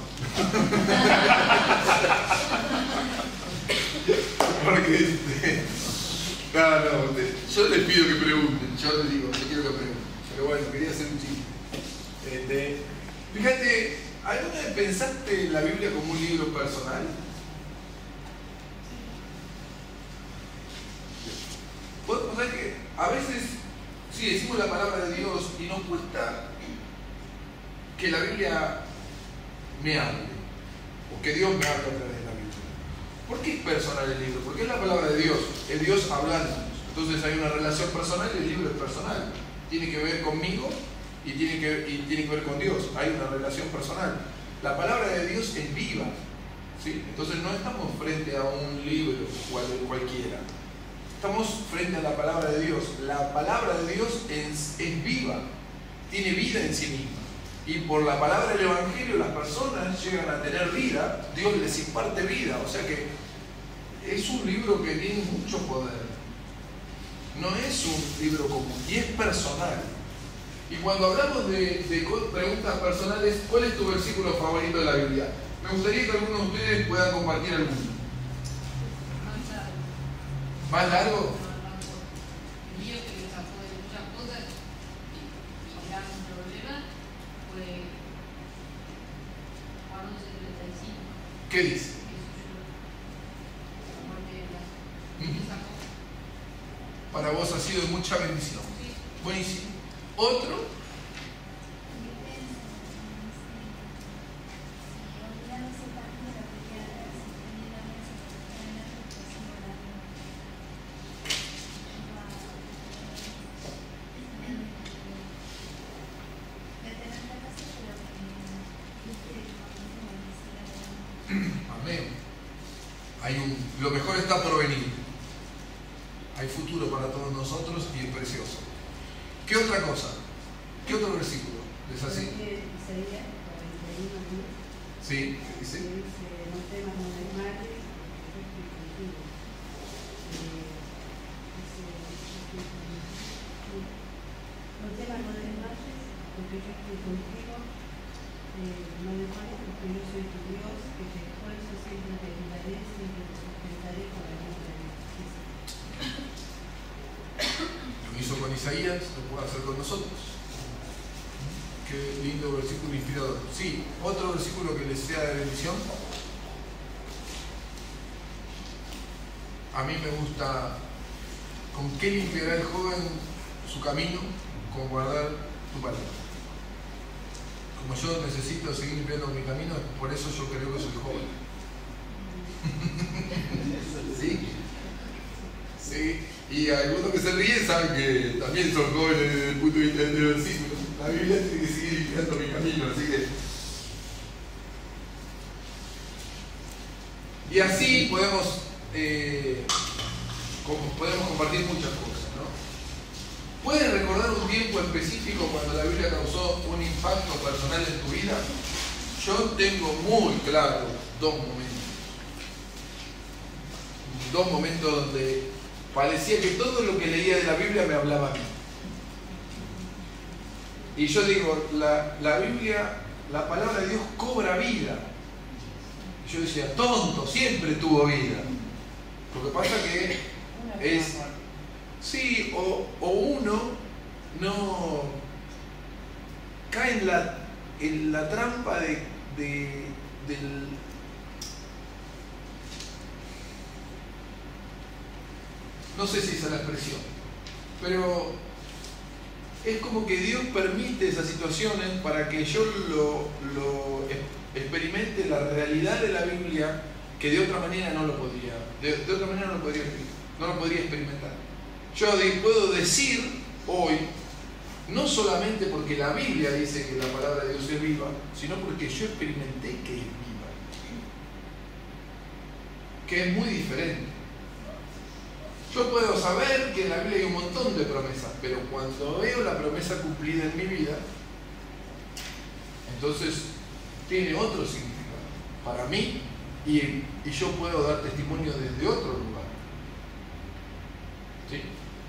Porque este, no, no, yo les pido que pregunten, yo les digo, yo quiero que pregunten. Pero bueno, quería hacer un chiste. Este, fíjate, ¿alguna vez pensaste en la Biblia como un libro personal? Vos sabés que a veces, sí, decimos la palabra de Dios y nos cuesta que la Biblia me hable, o que Dios me hable a través de la Biblia. ¿Por qué es personal el libro? Porque es la palabra de Dios, es Dios hablándonos. Entonces hay una relación personal y el libro es personal. Tiene que ver conmigo y tiene que, y tiene que ver con Dios. Hay una relación personal. La palabra de Dios es viva, ¿sí? Entonces no estamos frente a un libro cual, cualquiera. Estamos frente a la palabra de Dios. La palabra de Dios es, es viva, tiene vida en sí misma. Y por la palabra del Evangelio las personas llegan a tener vida, Dios les imparte vida. O sea que es un libro que tiene mucho poder. No es un libro común y es personal. Y cuando hablamos de, de preguntas personales, ¿cuál es tu versículo favorito de la Biblia? Me gustaría que algunos de ustedes puedan compartir alguno. ¿Más largo? El mío que me sacó de muchas cosas y era un problema fue Juan once treinta y cinco. ¿Qué dice? La muerte de Blas. Me sacó. Para vos ha sido de mucha bendición. Sí. Buenísimo. ¿Otro? Amén. Hay un, lo mejor está por venir. Hay futuro para todos nosotros y es precioso. ¿Qué otra cosa? ¿Qué otro versículo? ¿Es así? Sí, ¿qué dice? No temas, no desmayes, yo estoy contigo. No temas, no desmayes, porque yo estoy contigo. No desmayes, porque yo soy tu Dios, que te esfuerzo, siempre te ayudaré, siempre te sustentaré con la mano de mi justicia. Lo hizo con Isaías, lo puede hacer con nosotros. Qué lindo versículo inspirador. Sí, otro versículo que les sea de bendición. A mí me gusta: ¿con qué limpiará el joven su camino? Con guardar tu palabra. Como yo necesito seguir limpiando mi camino, por eso yo creo que soy joven. ¿Sí? Sí. Y algunos que se ríen saben que también son jóvenes desde el punto de vista del versículo. La Biblia tiene que seguir limpiando mi camino, así que... Y así podemos, eh, como podemos compartir muchas cosas, ¿no? ¿Puedes recordar un tiempo específico cuando la Biblia causó un impacto personal en tu vida? Yo tengo muy claro dos momentos. Dos momentos donde parecía que todo lo que leía de la Biblia me hablaba a mí. Y yo digo, la, la Biblia, la palabra de Dios cobra vida. Y yo decía, tonto, siempre tuvo vida. Lo que pasa que es... Sí, o, o uno no cae en la, en la trampa de, de, del... No sé si esa es la expresión, pero es como que Dios permite esas situaciones para que yo lo, lo experimente la realidad de la Biblia, que de otra manera no lo podría, de, de otra manera no lo podría, no lo podría experimentar. Yo puedo decir hoy, no solamente porque la Biblia dice que la palabra de Dios es viva, sino porque yo experimenté que es viva, que es muy diferente. Yo puedo saber que en la Biblia hay un montón de promesas, pero cuando veo la promesa cumplida en mi vida, entonces tiene otro significado para mí y, y yo puedo dar testimonio desde otro lugar. ¿Sí?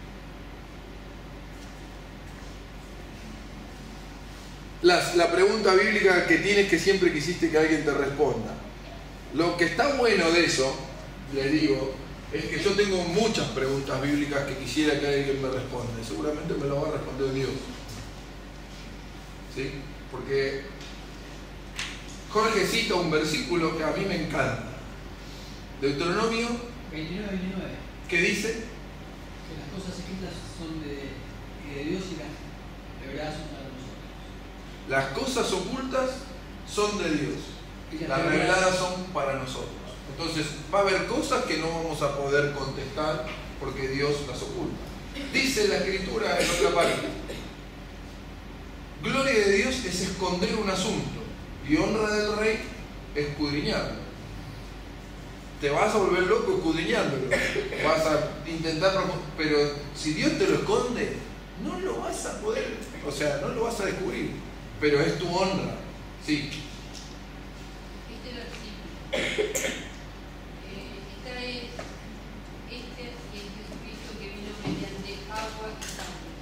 Las, la pregunta bíblica que tienes que siempre quisiste que alguien te responda. Lo que está bueno de eso, le digo, es que yo tengo muchas preguntas bíblicas que quisiera que alguien me responda. Y seguramente me lo va a responder Dios. ¿Sí? Porque Jorge cita un versículo que a mí me encanta. Deuteronomio veintinueve, veintinueve. ¿Qué dice? Que las cosas escritas son de, de Dios y las reveladas son para nosotros. Las cosas ocultas son de Dios. Y Las reveladas son para nosotros. Entonces va a haber cosas que no vamos a poder contestar porque Dios las oculta. Dice la Escritura en otra parte: gloria de Dios es esconder un asunto y honra del rey escudriñarlo. Te vas a volver loco escudriñándolo. Vas a intentar, pero si Dios te lo esconde, no lo vas a poder, o sea, no lo vas a descubrir. Pero es tu honra. Sí. Este versículo. Esta es este y el Jesucristo que vino mediante agua y sangre.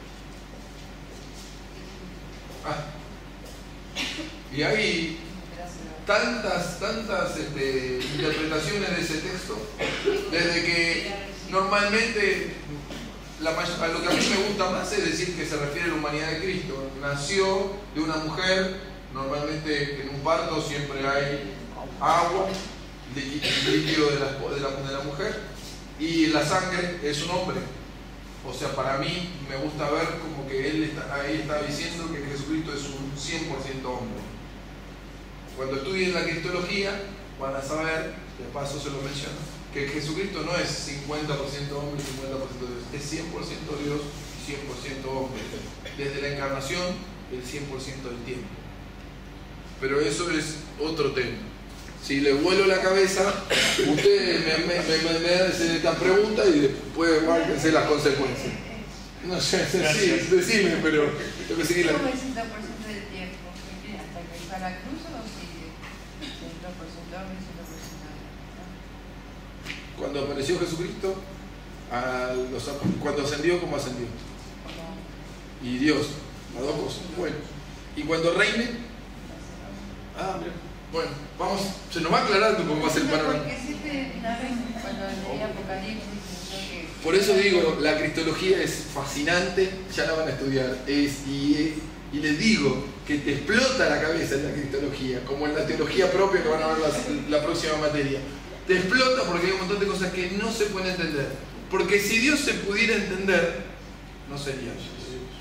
Ah. Y hay tantas, tantas este, interpretaciones de ese texto, desde que normalmente la, a lo que a mí me gusta más es decir que se refiere a la humanidad de Cristo. Nació de una mujer, normalmente en un parto siempre hay agua, líquido de la, de, la, de la mujer, y la sangre es un hombre. O sea, para mí me gusta ver como que él está, ahí está diciendo que Jesucristo es un cien por ciento hombre. Cuando estudien la cristología van a saber, de paso se lo menciono, que Jesucristo no es cincuenta por ciento hombre y cincuenta por ciento Dios, es cien por ciento Dios y cien por ciento hombre. Desde la encarnación, el cien por ciento del tiempo. Pero eso es otro tema. Si le vuelo la cabeza, ustedes me, me, me, me hacen esta pregunta y después márquense las consecuencias. No sé, sí, decime, pero yo pensé que la... ¿Cómo el ciento por ciento del tiempo? ¿Hasta que fue a la cruz o sigue? ciento por ciento hombre y ciento por ciento hombre. Cuando apareció Jesucristo, a los, cuando ascendió, ¿cómo ascendió? Y Dios, a dos cosas. Bueno, y cuando reine, ah, mira. Bueno, vamos, se nos va aclarando cómo va a ser el panorama. Porque siempre una vez cuando leí Apocalipsis pensó que... Por eso digo, la cristología es fascinante, ya la van a estudiar, es, y, y les digo que te explota la cabeza en la cristología, como en la teología propia que van a ver la, la próxima materia. Te explota porque hay un montón de cosas que no se pueden entender. Porque si Dios se pudiera entender, no sería Dios.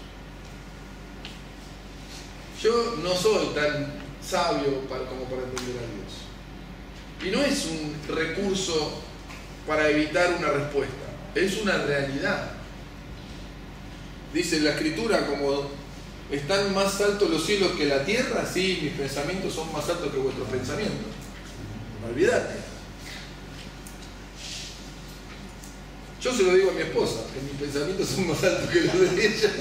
Yo no soy tan sabio para, como para entender a Dios. Y no es un recurso para evitar una respuesta, es una realidad. Dice la Escritura, como están más altos los cielos que la tierra, sí, mis pensamientos son más altos que vuestros pensamientos. No olvídate. Yo se lo digo a mi esposa, que mis pensamientos son más altos que los de ella.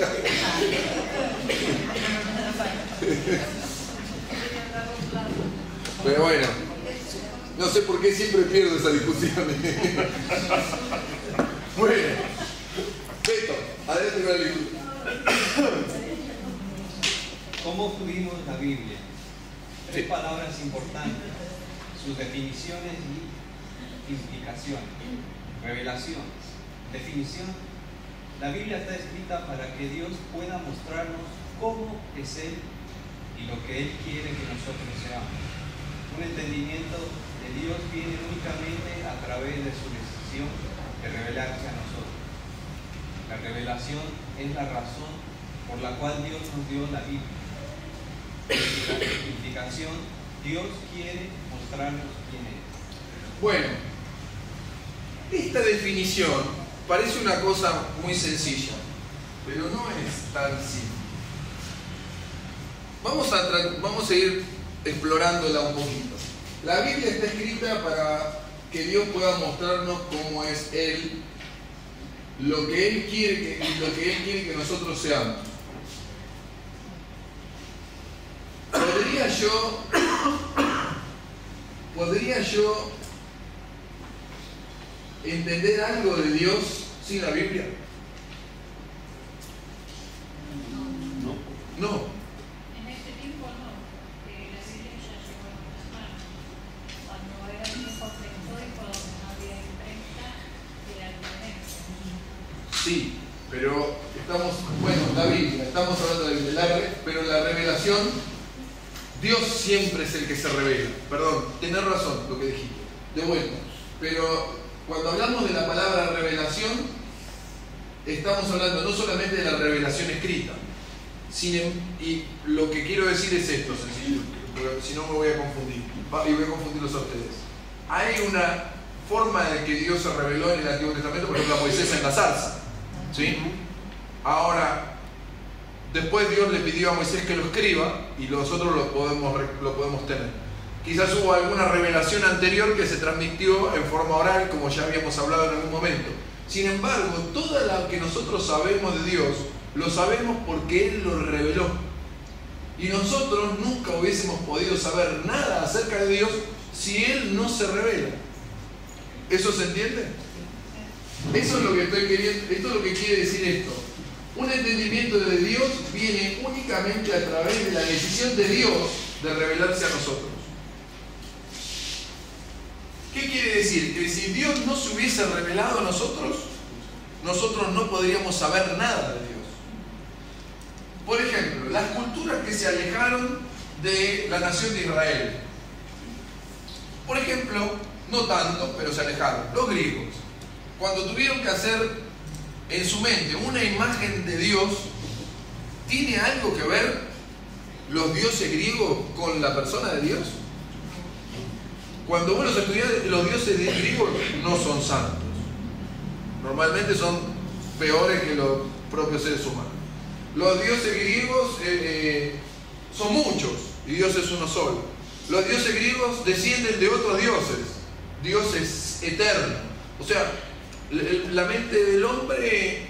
Pero bueno, no sé por qué siempre pierdo esa discusión. Bueno, Beto, adelante con la lectura. ¿Cómo fluimos la Biblia? Tres sí. Palabras importantes, sus definiciones y implicaciones. Revelación. Definición. La Biblia está escrita para que Dios pueda mostrarnos cómo es Él y lo que Él quiere que nosotros seamos. Un entendimiento de Dios viene únicamente a través de su decisión de revelarse a nosotros. La revelación es la razón por la cual Dios nos dio la Biblia. La implicación, Dios quiere mostrarnos quién es. Bueno, esta definición parece una cosa muy sencilla, pero no es tan simple. Vamos a, vamos a ir explorándola un poquito. La Biblia está escrita para que Dios pueda mostrarnos cómo es Él, lo que Él quiere que, y lo que Él quiere que nosotros seamos. ¿Podría yo, podría yo entender algo de Dios sin la Biblia? No. No. En este tiempo no, porque la Biblia ya llegó a nuestras manos. Cuando era tiempo prehistórico donde no había imprenta, era diferente. Sí, pero estamos, bueno, la Biblia, estamos hablando de la Biblia, la re- pero la revelación, Dios siempre es el que se revela. Perdón, tenés razón lo que dijiste, de vuelta. Pero cuando hablamos de la palabra revelación, estamos hablando no solamente de la revelación escrita, sino, y lo que quiero decir es esto, sencillo, porque si no me voy a confundir, y voy a confundirlos a ustedes. Hay una forma de que Dios se reveló en el Antiguo Testamento, por ejemplo a Moisés en la zarza, ¿sí? Ahora, después Dios le pidió a Moisés que lo escriba y nosotros lo podemos, lo podemos tener. Quizás hubo alguna revelación anterior que se transmitió en forma oral, como ya habíamos hablado en algún momento. Sin embargo, todo lo que nosotros sabemos de Dios, lo sabemos porque Él lo reveló. Y nosotros nunca hubiésemos podido saber nada acerca de Dios si Él no se revela. ¿Eso se entiende? Eso es lo que estoy queriendo, esto es lo que quiere decir esto. Un entendimiento de Dios viene únicamente a través de la decisión de Dios de revelarse a nosotros. ¿Qué quiere decir? Que si Dios no se hubiese revelado a nosotros, nosotros no podríamos saber nada de Dios. Por ejemplo, las culturas que se alejaron de la nación de Israel. Por ejemplo, no tanto, pero se alejaron. Los griegos, cuando tuvieron que hacer en su mente una imagen de Dios, ¿tiene algo que ver los dioses griegos con la persona de Dios? Cuando vos los estudiás, los dioses griegos no son santos. Normalmente son peores que los propios seres humanos. Los dioses griegos eh, eh, son muchos y Dios es uno solo. Los dioses griegos descienden de otros dioses, dioses eternos. O sea, la mente del hombre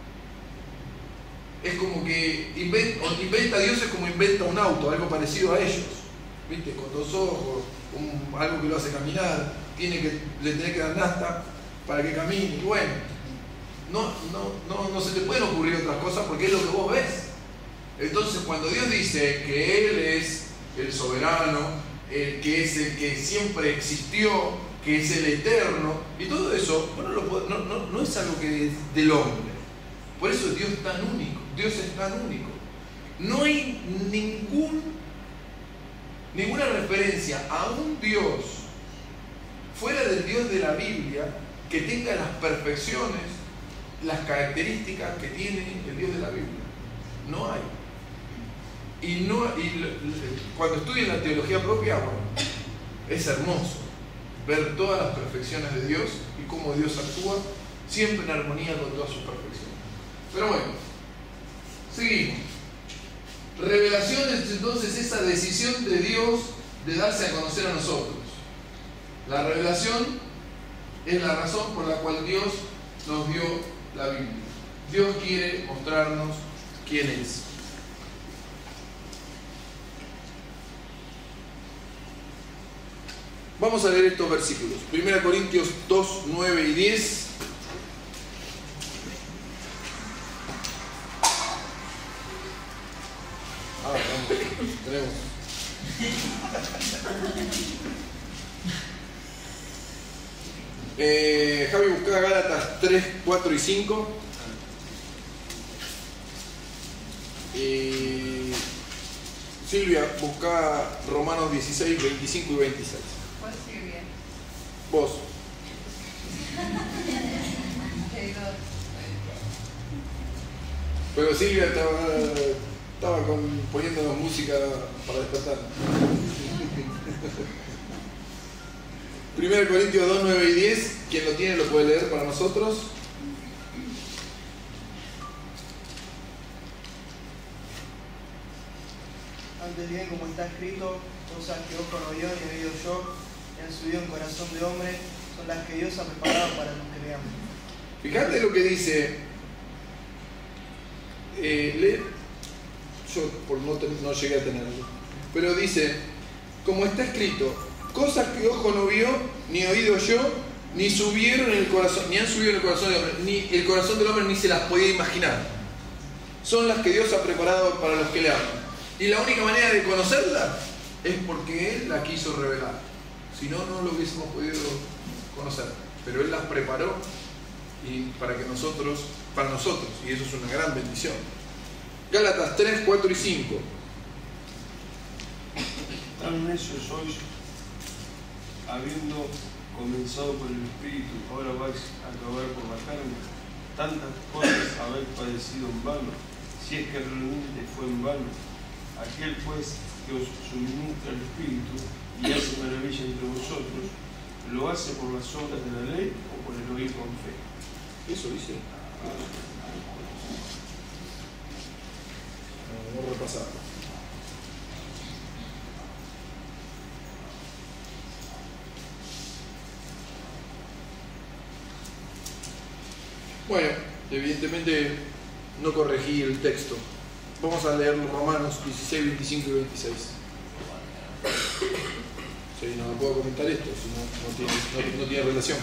es como que inventa, inventa dioses como inventa un auto, algo parecido a ellos. ¿Viste? Con dos ojos, un, algo que lo hace caminar, tiene que, le tiene que dar nafta para que camine. Y bueno, no, no, no, no se te pueden ocurrir otras cosas porque es lo que vos ves. Entonces, cuando Dios dice que Él es el soberano, el que es el que siempre existió, que es el eterno, y todo eso, bueno, lo, no, no, no es algo que es del hombre. Por eso Dios es tan único, Dios es tan único. No hay ningún, ninguna referencia a un Dios fuera del Dios de la Biblia que tenga las perfecciones, las características que tiene el Dios de la Biblia. No hay. Y, no, y cuando estudian la teología propia, bueno, es hermoso ver todas las perfecciones de Dios y cómo Dios actúa siempre en armonía con todas sus perfecciones. Pero bueno, seguimos. Revelación es entonces esa decisión de Dios de darse a conocer a nosotros. La revelación es la razón por la cual Dios nos dio la Biblia. Dios quiere mostrarnos quién es. Vamos a leer estos versículos. primera Corintios dos, nueve y diez. Ah, vamos, tenemos. Eh, Javi, busca Gálatas tres, cuatro y cinco. Y Silvia, busca Romanos dieciséis, veinticinco y veintiséis. ¿Cuál sigue bien? Vos. Ok, dos. Pero Silvia estaba, estaba con, poniendo música para despertar. primero Corintios dos, nueve y diez, quien lo tiene lo puede leer para nosotros. Antes bien, como está escrito, cosas que ojo no vio ni oído yo, ni han subido en corazón de hombre, son las que Dios ha preparado para los que le aman. Fíjate lo que dice. Eh, lee. Yo por no, no llegué a tenerlo. Pero dice, como está escrito, cosas que ojo no vio, ni oído yo, ni subieron en el corazón, ni han subido en el corazón del hombre, ni el corazón del hombre ni se las podía imaginar. Son las que Dios ha preparado para los que le aman. Y la única manera de conocerla es porque Él la quiso revelar. Si no, no lo hubiésemos podido conocer. Pero Él las preparó y para que nosotros, para nosotros, y eso es una gran bendición. Gálatas tres, cuatro y cinco. Tan necios sois, habiendo comenzado por el Espíritu, ahora vais a acabar por la carne. Tantas cosas habéis padecido en vano, si es que realmente fue en vano. Aquel pues que os suministra el Espíritu y hace maravilla entre vosotros, ¿lo hace por las obras de la ley o por el oír con fe? Eso dice. No, no repasar. Bueno, evidentemente no corregí el texto. Vamos a leer los Romanos dieciséis, veinticinco y veintiséis. Sí, no me puedo comentar esto, si no, no, tiene, no, no tiene relación.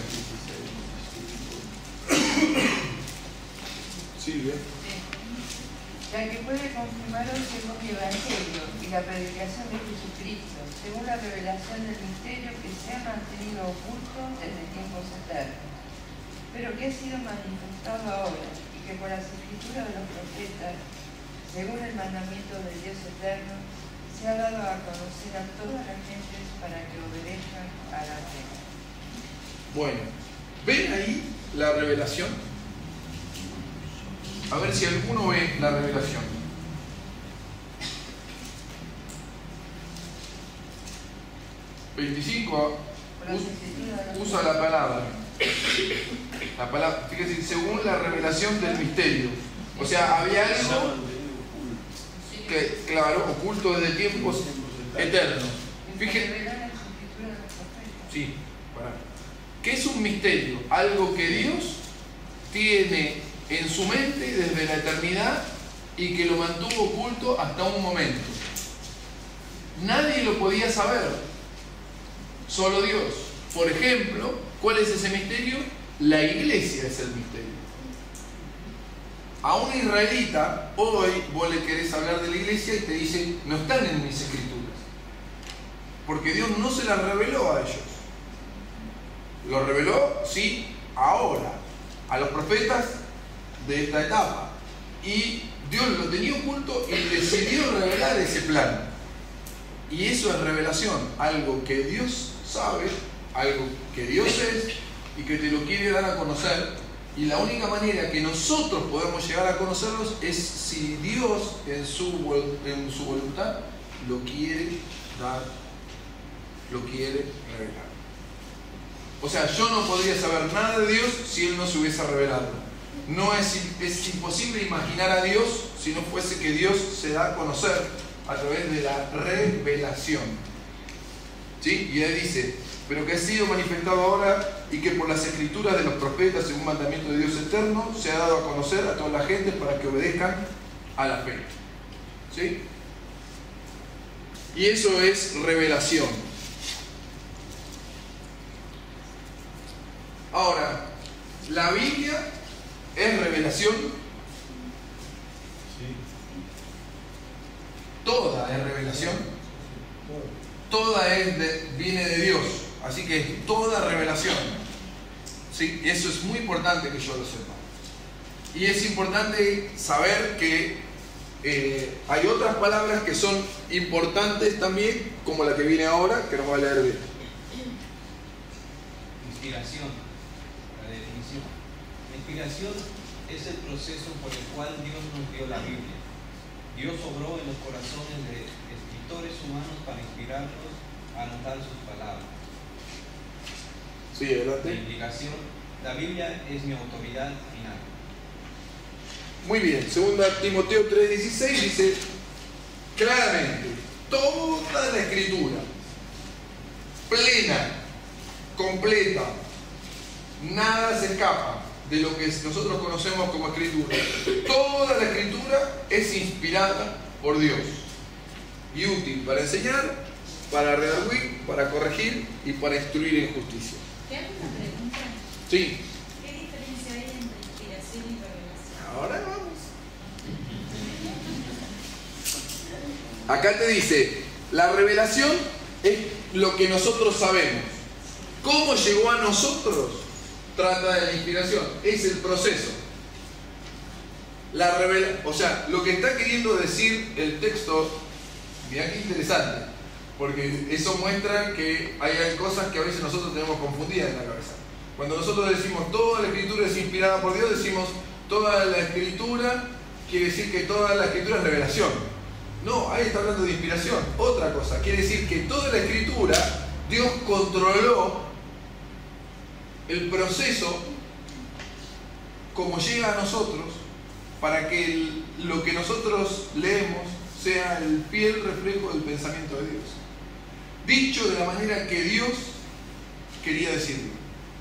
Silvia. La que puede confirmaros según el Evangelio y la predicación de Jesucristo, según la revelación del misterio que se ha mantenido oculto desde tiempos eternos, pero que ha sido manifestado ahora y que por las escrituras de los profetas, según el mandamiento del Dios eterno, se ha dado a conocer a todas las gentes para que obedezcan a la fe. Bueno, ¿ven ahí la revelación? A ver si alguno ve la revelación. veinticinco usa la palabra. La palabra, fíjense, según la revelación del misterio. O sea, había algo que, claro, oculto desde tiempos eternos. Fíjense. Sí, para. ¿Qué es un misterio? Algo que Dios tiene en su mente desde la eternidad y que lo mantuvo oculto hasta un momento. Nadie lo podía saber, solo Dios. Por ejemplo, ¿cuál es ese misterio? La iglesia es el misterio. A un israelita, hoy vos le querés hablar de la iglesia y te dice, no están en mis escrituras. Porque Dios no se las reveló a ellos. Lo reveló, sí, ahora, a los profetas de esta etapa. Y Dios lo tenía oculto y decidió revelar ese plan. Y eso es revelación, algo que Dios sabe, algo que Dios es y que te lo quiere dar a conocer. Y la única manera que nosotros podemos llegar a conocerlos es si Dios en su, en su voluntad lo quiere dar, lo quiere revelar. O sea, yo no podría saber nada de Dios si Él no se hubiese revelado. No es, es imposible imaginar a Dios si no fuese que Dios se da a conocer a través de la revelación. ¿Sí? Y Él dice, pero que ha sido manifestado ahora y que por las escrituras de los profetas, según mandamiento de Dios eterno, se ha dado a conocer a toda la gente para que obedezcan a la fe. ¿Sí? Y eso es revelación. Ahora, ¿la Biblia es revelación? Sí. Toda es revelación. Toda es de, viene de Dios. Así que es toda revelación. ¿Sí? Y eso es muy importante que yo lo sepa. Y es importante saber que eh, hay otras palabras que son importantes también, como la que viene ahora, que nos va a leer bien. Inspiración, la definición. La inspiración es el proceso por el cual Dios nos dio la Biblia. Dios obró en los corazones de escritores humanos para inspirarlos a anotar sus palabras. Sí, La adelante. implicación, la Biblia es mi autoridad final. Muy bien, segunda Timoteo tres dieciséis dice claramente, toda la escritura, plena, completa, nada se escapa de lo que nosotros conocemos como escritura. Toda la escritura es inspirada por Dios y útil para enseñar, para redarguir, para corregir y para instruir en justicia. ¿Te hago una pregunta? Sí, ¿Qué diferencia hay entre inspiración y revelación? ahora vamos. Acá te dice, la revelación es lo que nosotros sabemos. ¿Cómo llegó a nosotros? Trata de la inspiración, es el proceso. La revela, o sea, lo que está queriendo decir el texto, mirá qué interesante, porque eso muestra que hay cosas que a veces nosotros tenemos confundidas en la cabeza. Cuando nosotros decimos toda la escritura es inspirada por Dios, decimos toda la escritura quiere decir que toda la escritura es revelación. No, ahí está hablando de inspiración. Otra cosa, quiere decir que toda la escritura Dios controló el proceso como llega a nosotros para que el, lo que nosotros leemos sea el fiel reflejo del pensamiento de Dios, dicho de la manera que Dios quería decirlo.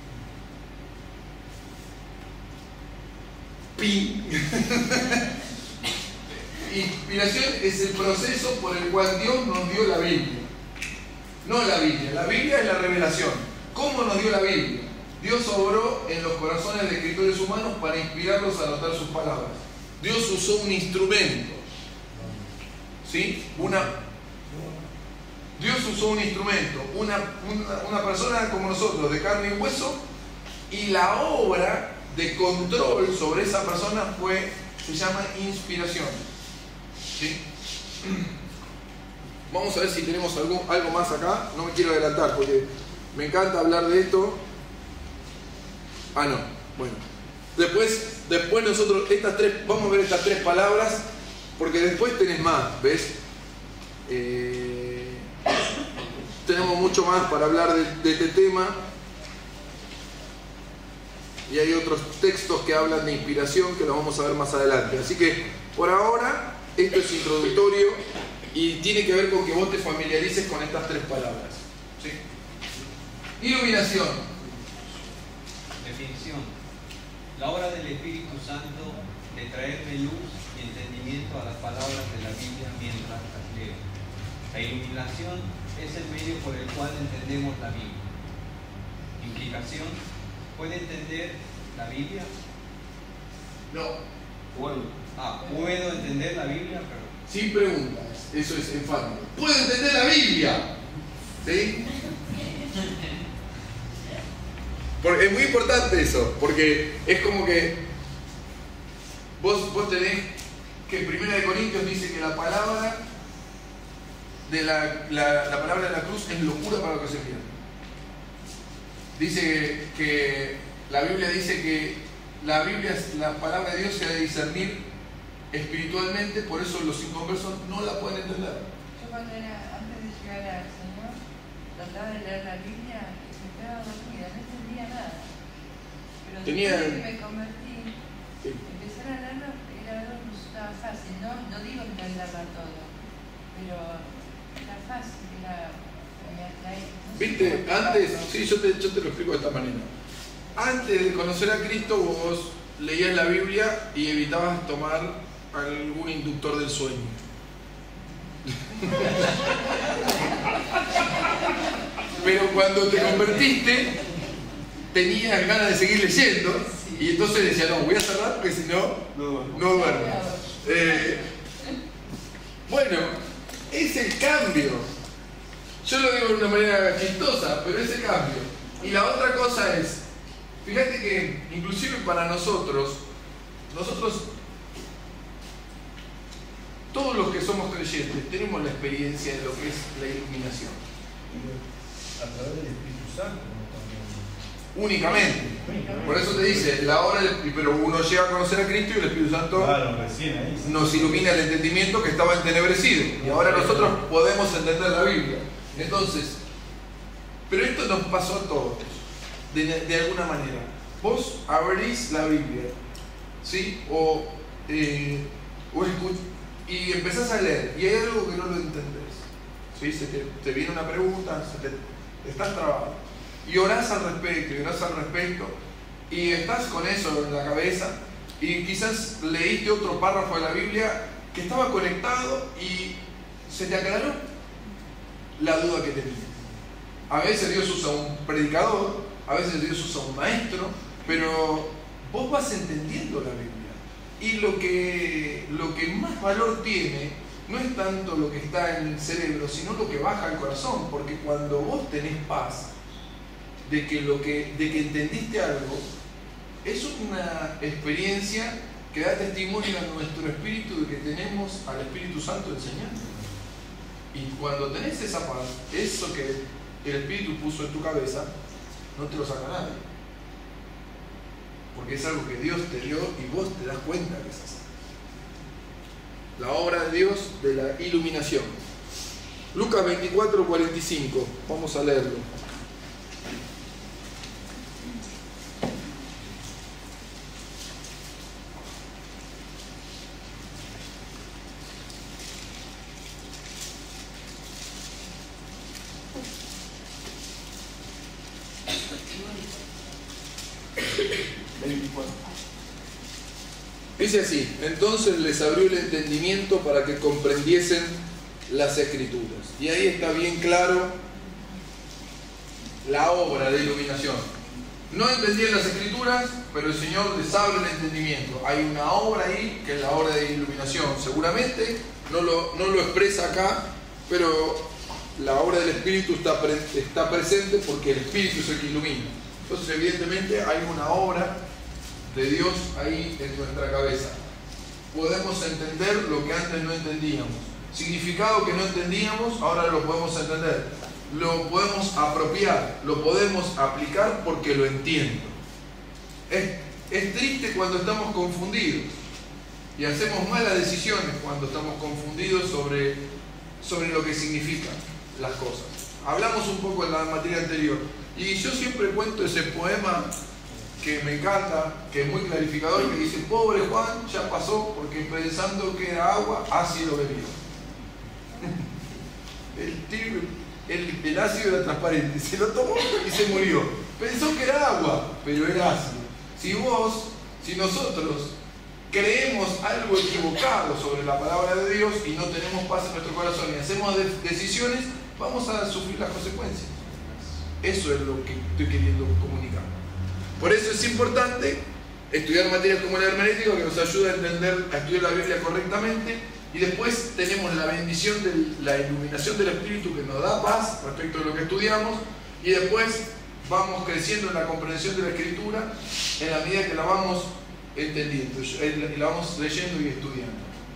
Pin. Inspiración es el proceso por el cual Dios nos dio la Biblia, no la Biblia. La Biblia es la revelación. ¿Cómo nos dio la Biblia? Dios obró en los corazones de escritores humanos para inspirarlos a anotar sus palabras. Dios usó un instrumento, ¿sí? Una, Dios usó un instrumento, una, una, una persona como nosotros, de carne y hueso, y la obra de control sobre esa persona fue, se llama inspiración, ¿sí? Vamos a ver si tenemos algo, algo más acá. No me quiero adelantar porque me encanta hablar de esto. Ah, no. Bueno. Después, después nosotros, estas tres, vamos a ver estas tres palabras, porque después tenés más, ¿ves? Eh, tenemos mucho más para hablar de, de este tema. Y hay otros textos que hablan de inspiración que los vamos a ver más adelante. Así que, por ahora, esto es introductorio y tiene que ver con que vos te familiarices con estas tres palabras, ¿sí? Iluminación. Definición. La obra del Espíritu Santo de traerme luz y entendimiento a las palabras de la Biblia mientras las leo. La iluminación es el medio por el cual entendemos la Biblia. Implicación. ¿Puede entender la Biblia? No. Bueno, Ah, ¿puedo entender la Biblia? Pero... Sin preguntas. Eso es enfático. ¿Puedo entender la Biblia? ¿Sí? Porque es muy importante eso, porque es como que vos, vos tenés que en Primera de Corintios dice que la palabra de la, la, la palabra de la cruz es locura para los que se pierden. Dice que la Biblia dice que la Biblia, la palabra de Dios se ha de discernir espiritualmente, por eso los inconversos no la pueden entender. Yo cuando era, antes de llegar al Señor, trataba de leer la Biblia y me quedaba dormida, no entendía nada. Pero Tenía... después de que me convertí, Sí. empezar a leerlo, era algo que resultaba fácil. No, no digo entenderlo todo, pero era fácil, era... Viste, antes, sí, yo te, yo te lo explico de esta manera. Antes de conocer a Cristo, vos leías la Biblia y evitabas tomar algún inductor del sueño. Pero cuando te convertiste, tenías ganas de seguir leyendo y entonces decías, no, voy a cerrar porque si no, no duermo. Eh, bueno, es el cambio. Yo lo digo de una manera chistosa, pero es el cambio. Y la otra cosa es, fíjate que inclusive para nosotros, nosotros, todos los que somos creyentes, tenemos la experiencia de lo que es la iluminación. A través del Espíritu Santo, ¿no? También. únicamente. Por eso te dice, la obra del, pero uno llega a conocer a Cristo y el Espíritu Santo Claro, recién ahí. nos ilumina el entendimiento que estaba entenebrecido. Y ahora nosotros podemos entender la Biblia. Entonces, pero esto nos pasó a todos, de, de alguna manera. Vos abrís la Biblia, ¿sí? O, eh, o escuch- y empezás a leer, y hay algo que no lo entendés, ¿sí? Se te, te viene una pregunta, se te, estás trabado, y orás al respecto, y orás al respecto, y estás con eso en la cabeza, y quizás leíste otro párrafo de la Biblia que estaba conectado y se te aclaró la duda que tenías. A veces Dios usa un predicador, a veces Dios usa un maestro, pero vos vas entendiendo la Biblia. Y lo que, lo que más valor tiene no es tanto lo que está en el cerebro, sino lo que baja al corazón. Porque cuando vos tenés paz de que, lo que, de que entendiste algo, es una experiencia que da testimonio a nuestro espíritu de que tenemos al Espíritu Santo enseñando. Y cuando tenés esa paz, eso que el Espíritu puso en tu cabeza, no te lo saca nadie. Porque es algo que Dios te dio y vos te das cuenta que es así. La obra de Dios de la iluminación. Lucas veinticuatro, cuarenta y cinco. Vamos a leerlo. Dice así: entonces les abrió el entendimiento para que comprendiesen las Escrituras. Y ahí está bien claro la obra de iluminación. No entendían las Escrituras, pero el Señor les abre el entendimiento. Hay una obra ahí que es la obra de iluminación. Seguramente no lo, no lo expresa acá, pero la obra del Espíritu está, pre, está presente porque el Espíritu es el que ilumina. Entonces, evidentemente, hay una obra de Dios ahí en nuestra cabeza. Podemos entender lo que antes no entendíamos. Significado que no entendíamos, ahora lo podemos entender. Lo podemos apropiar, lo podemos aplicar porque lo entiendo. Es, es triste cuando estamos confundidos y hacemos malas decisiones cuando estamos confundidos sobre, sobre lo que significan las cosas. Hablamos un poco en la materia anterior y yo siempre cuento ese poema que me encanta, que es muy clarificador, que dice: pobre Juan ya pasó porque pensando que era agua, ácido bebió. El, tibio, el, el ácido era transparente, se lo tomó y se murió. Pensó que era agua, pero era ácido. Si vos, si nosotros creemos algo equivocado sobre la palabra de Dios y no tenemos paz en nuestro corazón y hacemos de, decisiones, vamos a sufrir las consecuencias. Eso es lo que estoy queriendo comunicar. Por eso es importante estudiar materias como la hermenéutica, que nos ayuda a entender, a estudiar la Biblia correctamente, y después tenemos la bendición de la iluminación del Espíritu que nos da paz respecto a lo que estudiamos, y después vamos creciendo en la comprensión de la Escritura en la medida que la vamos entendiendo, la vamos leyendo y estudiando.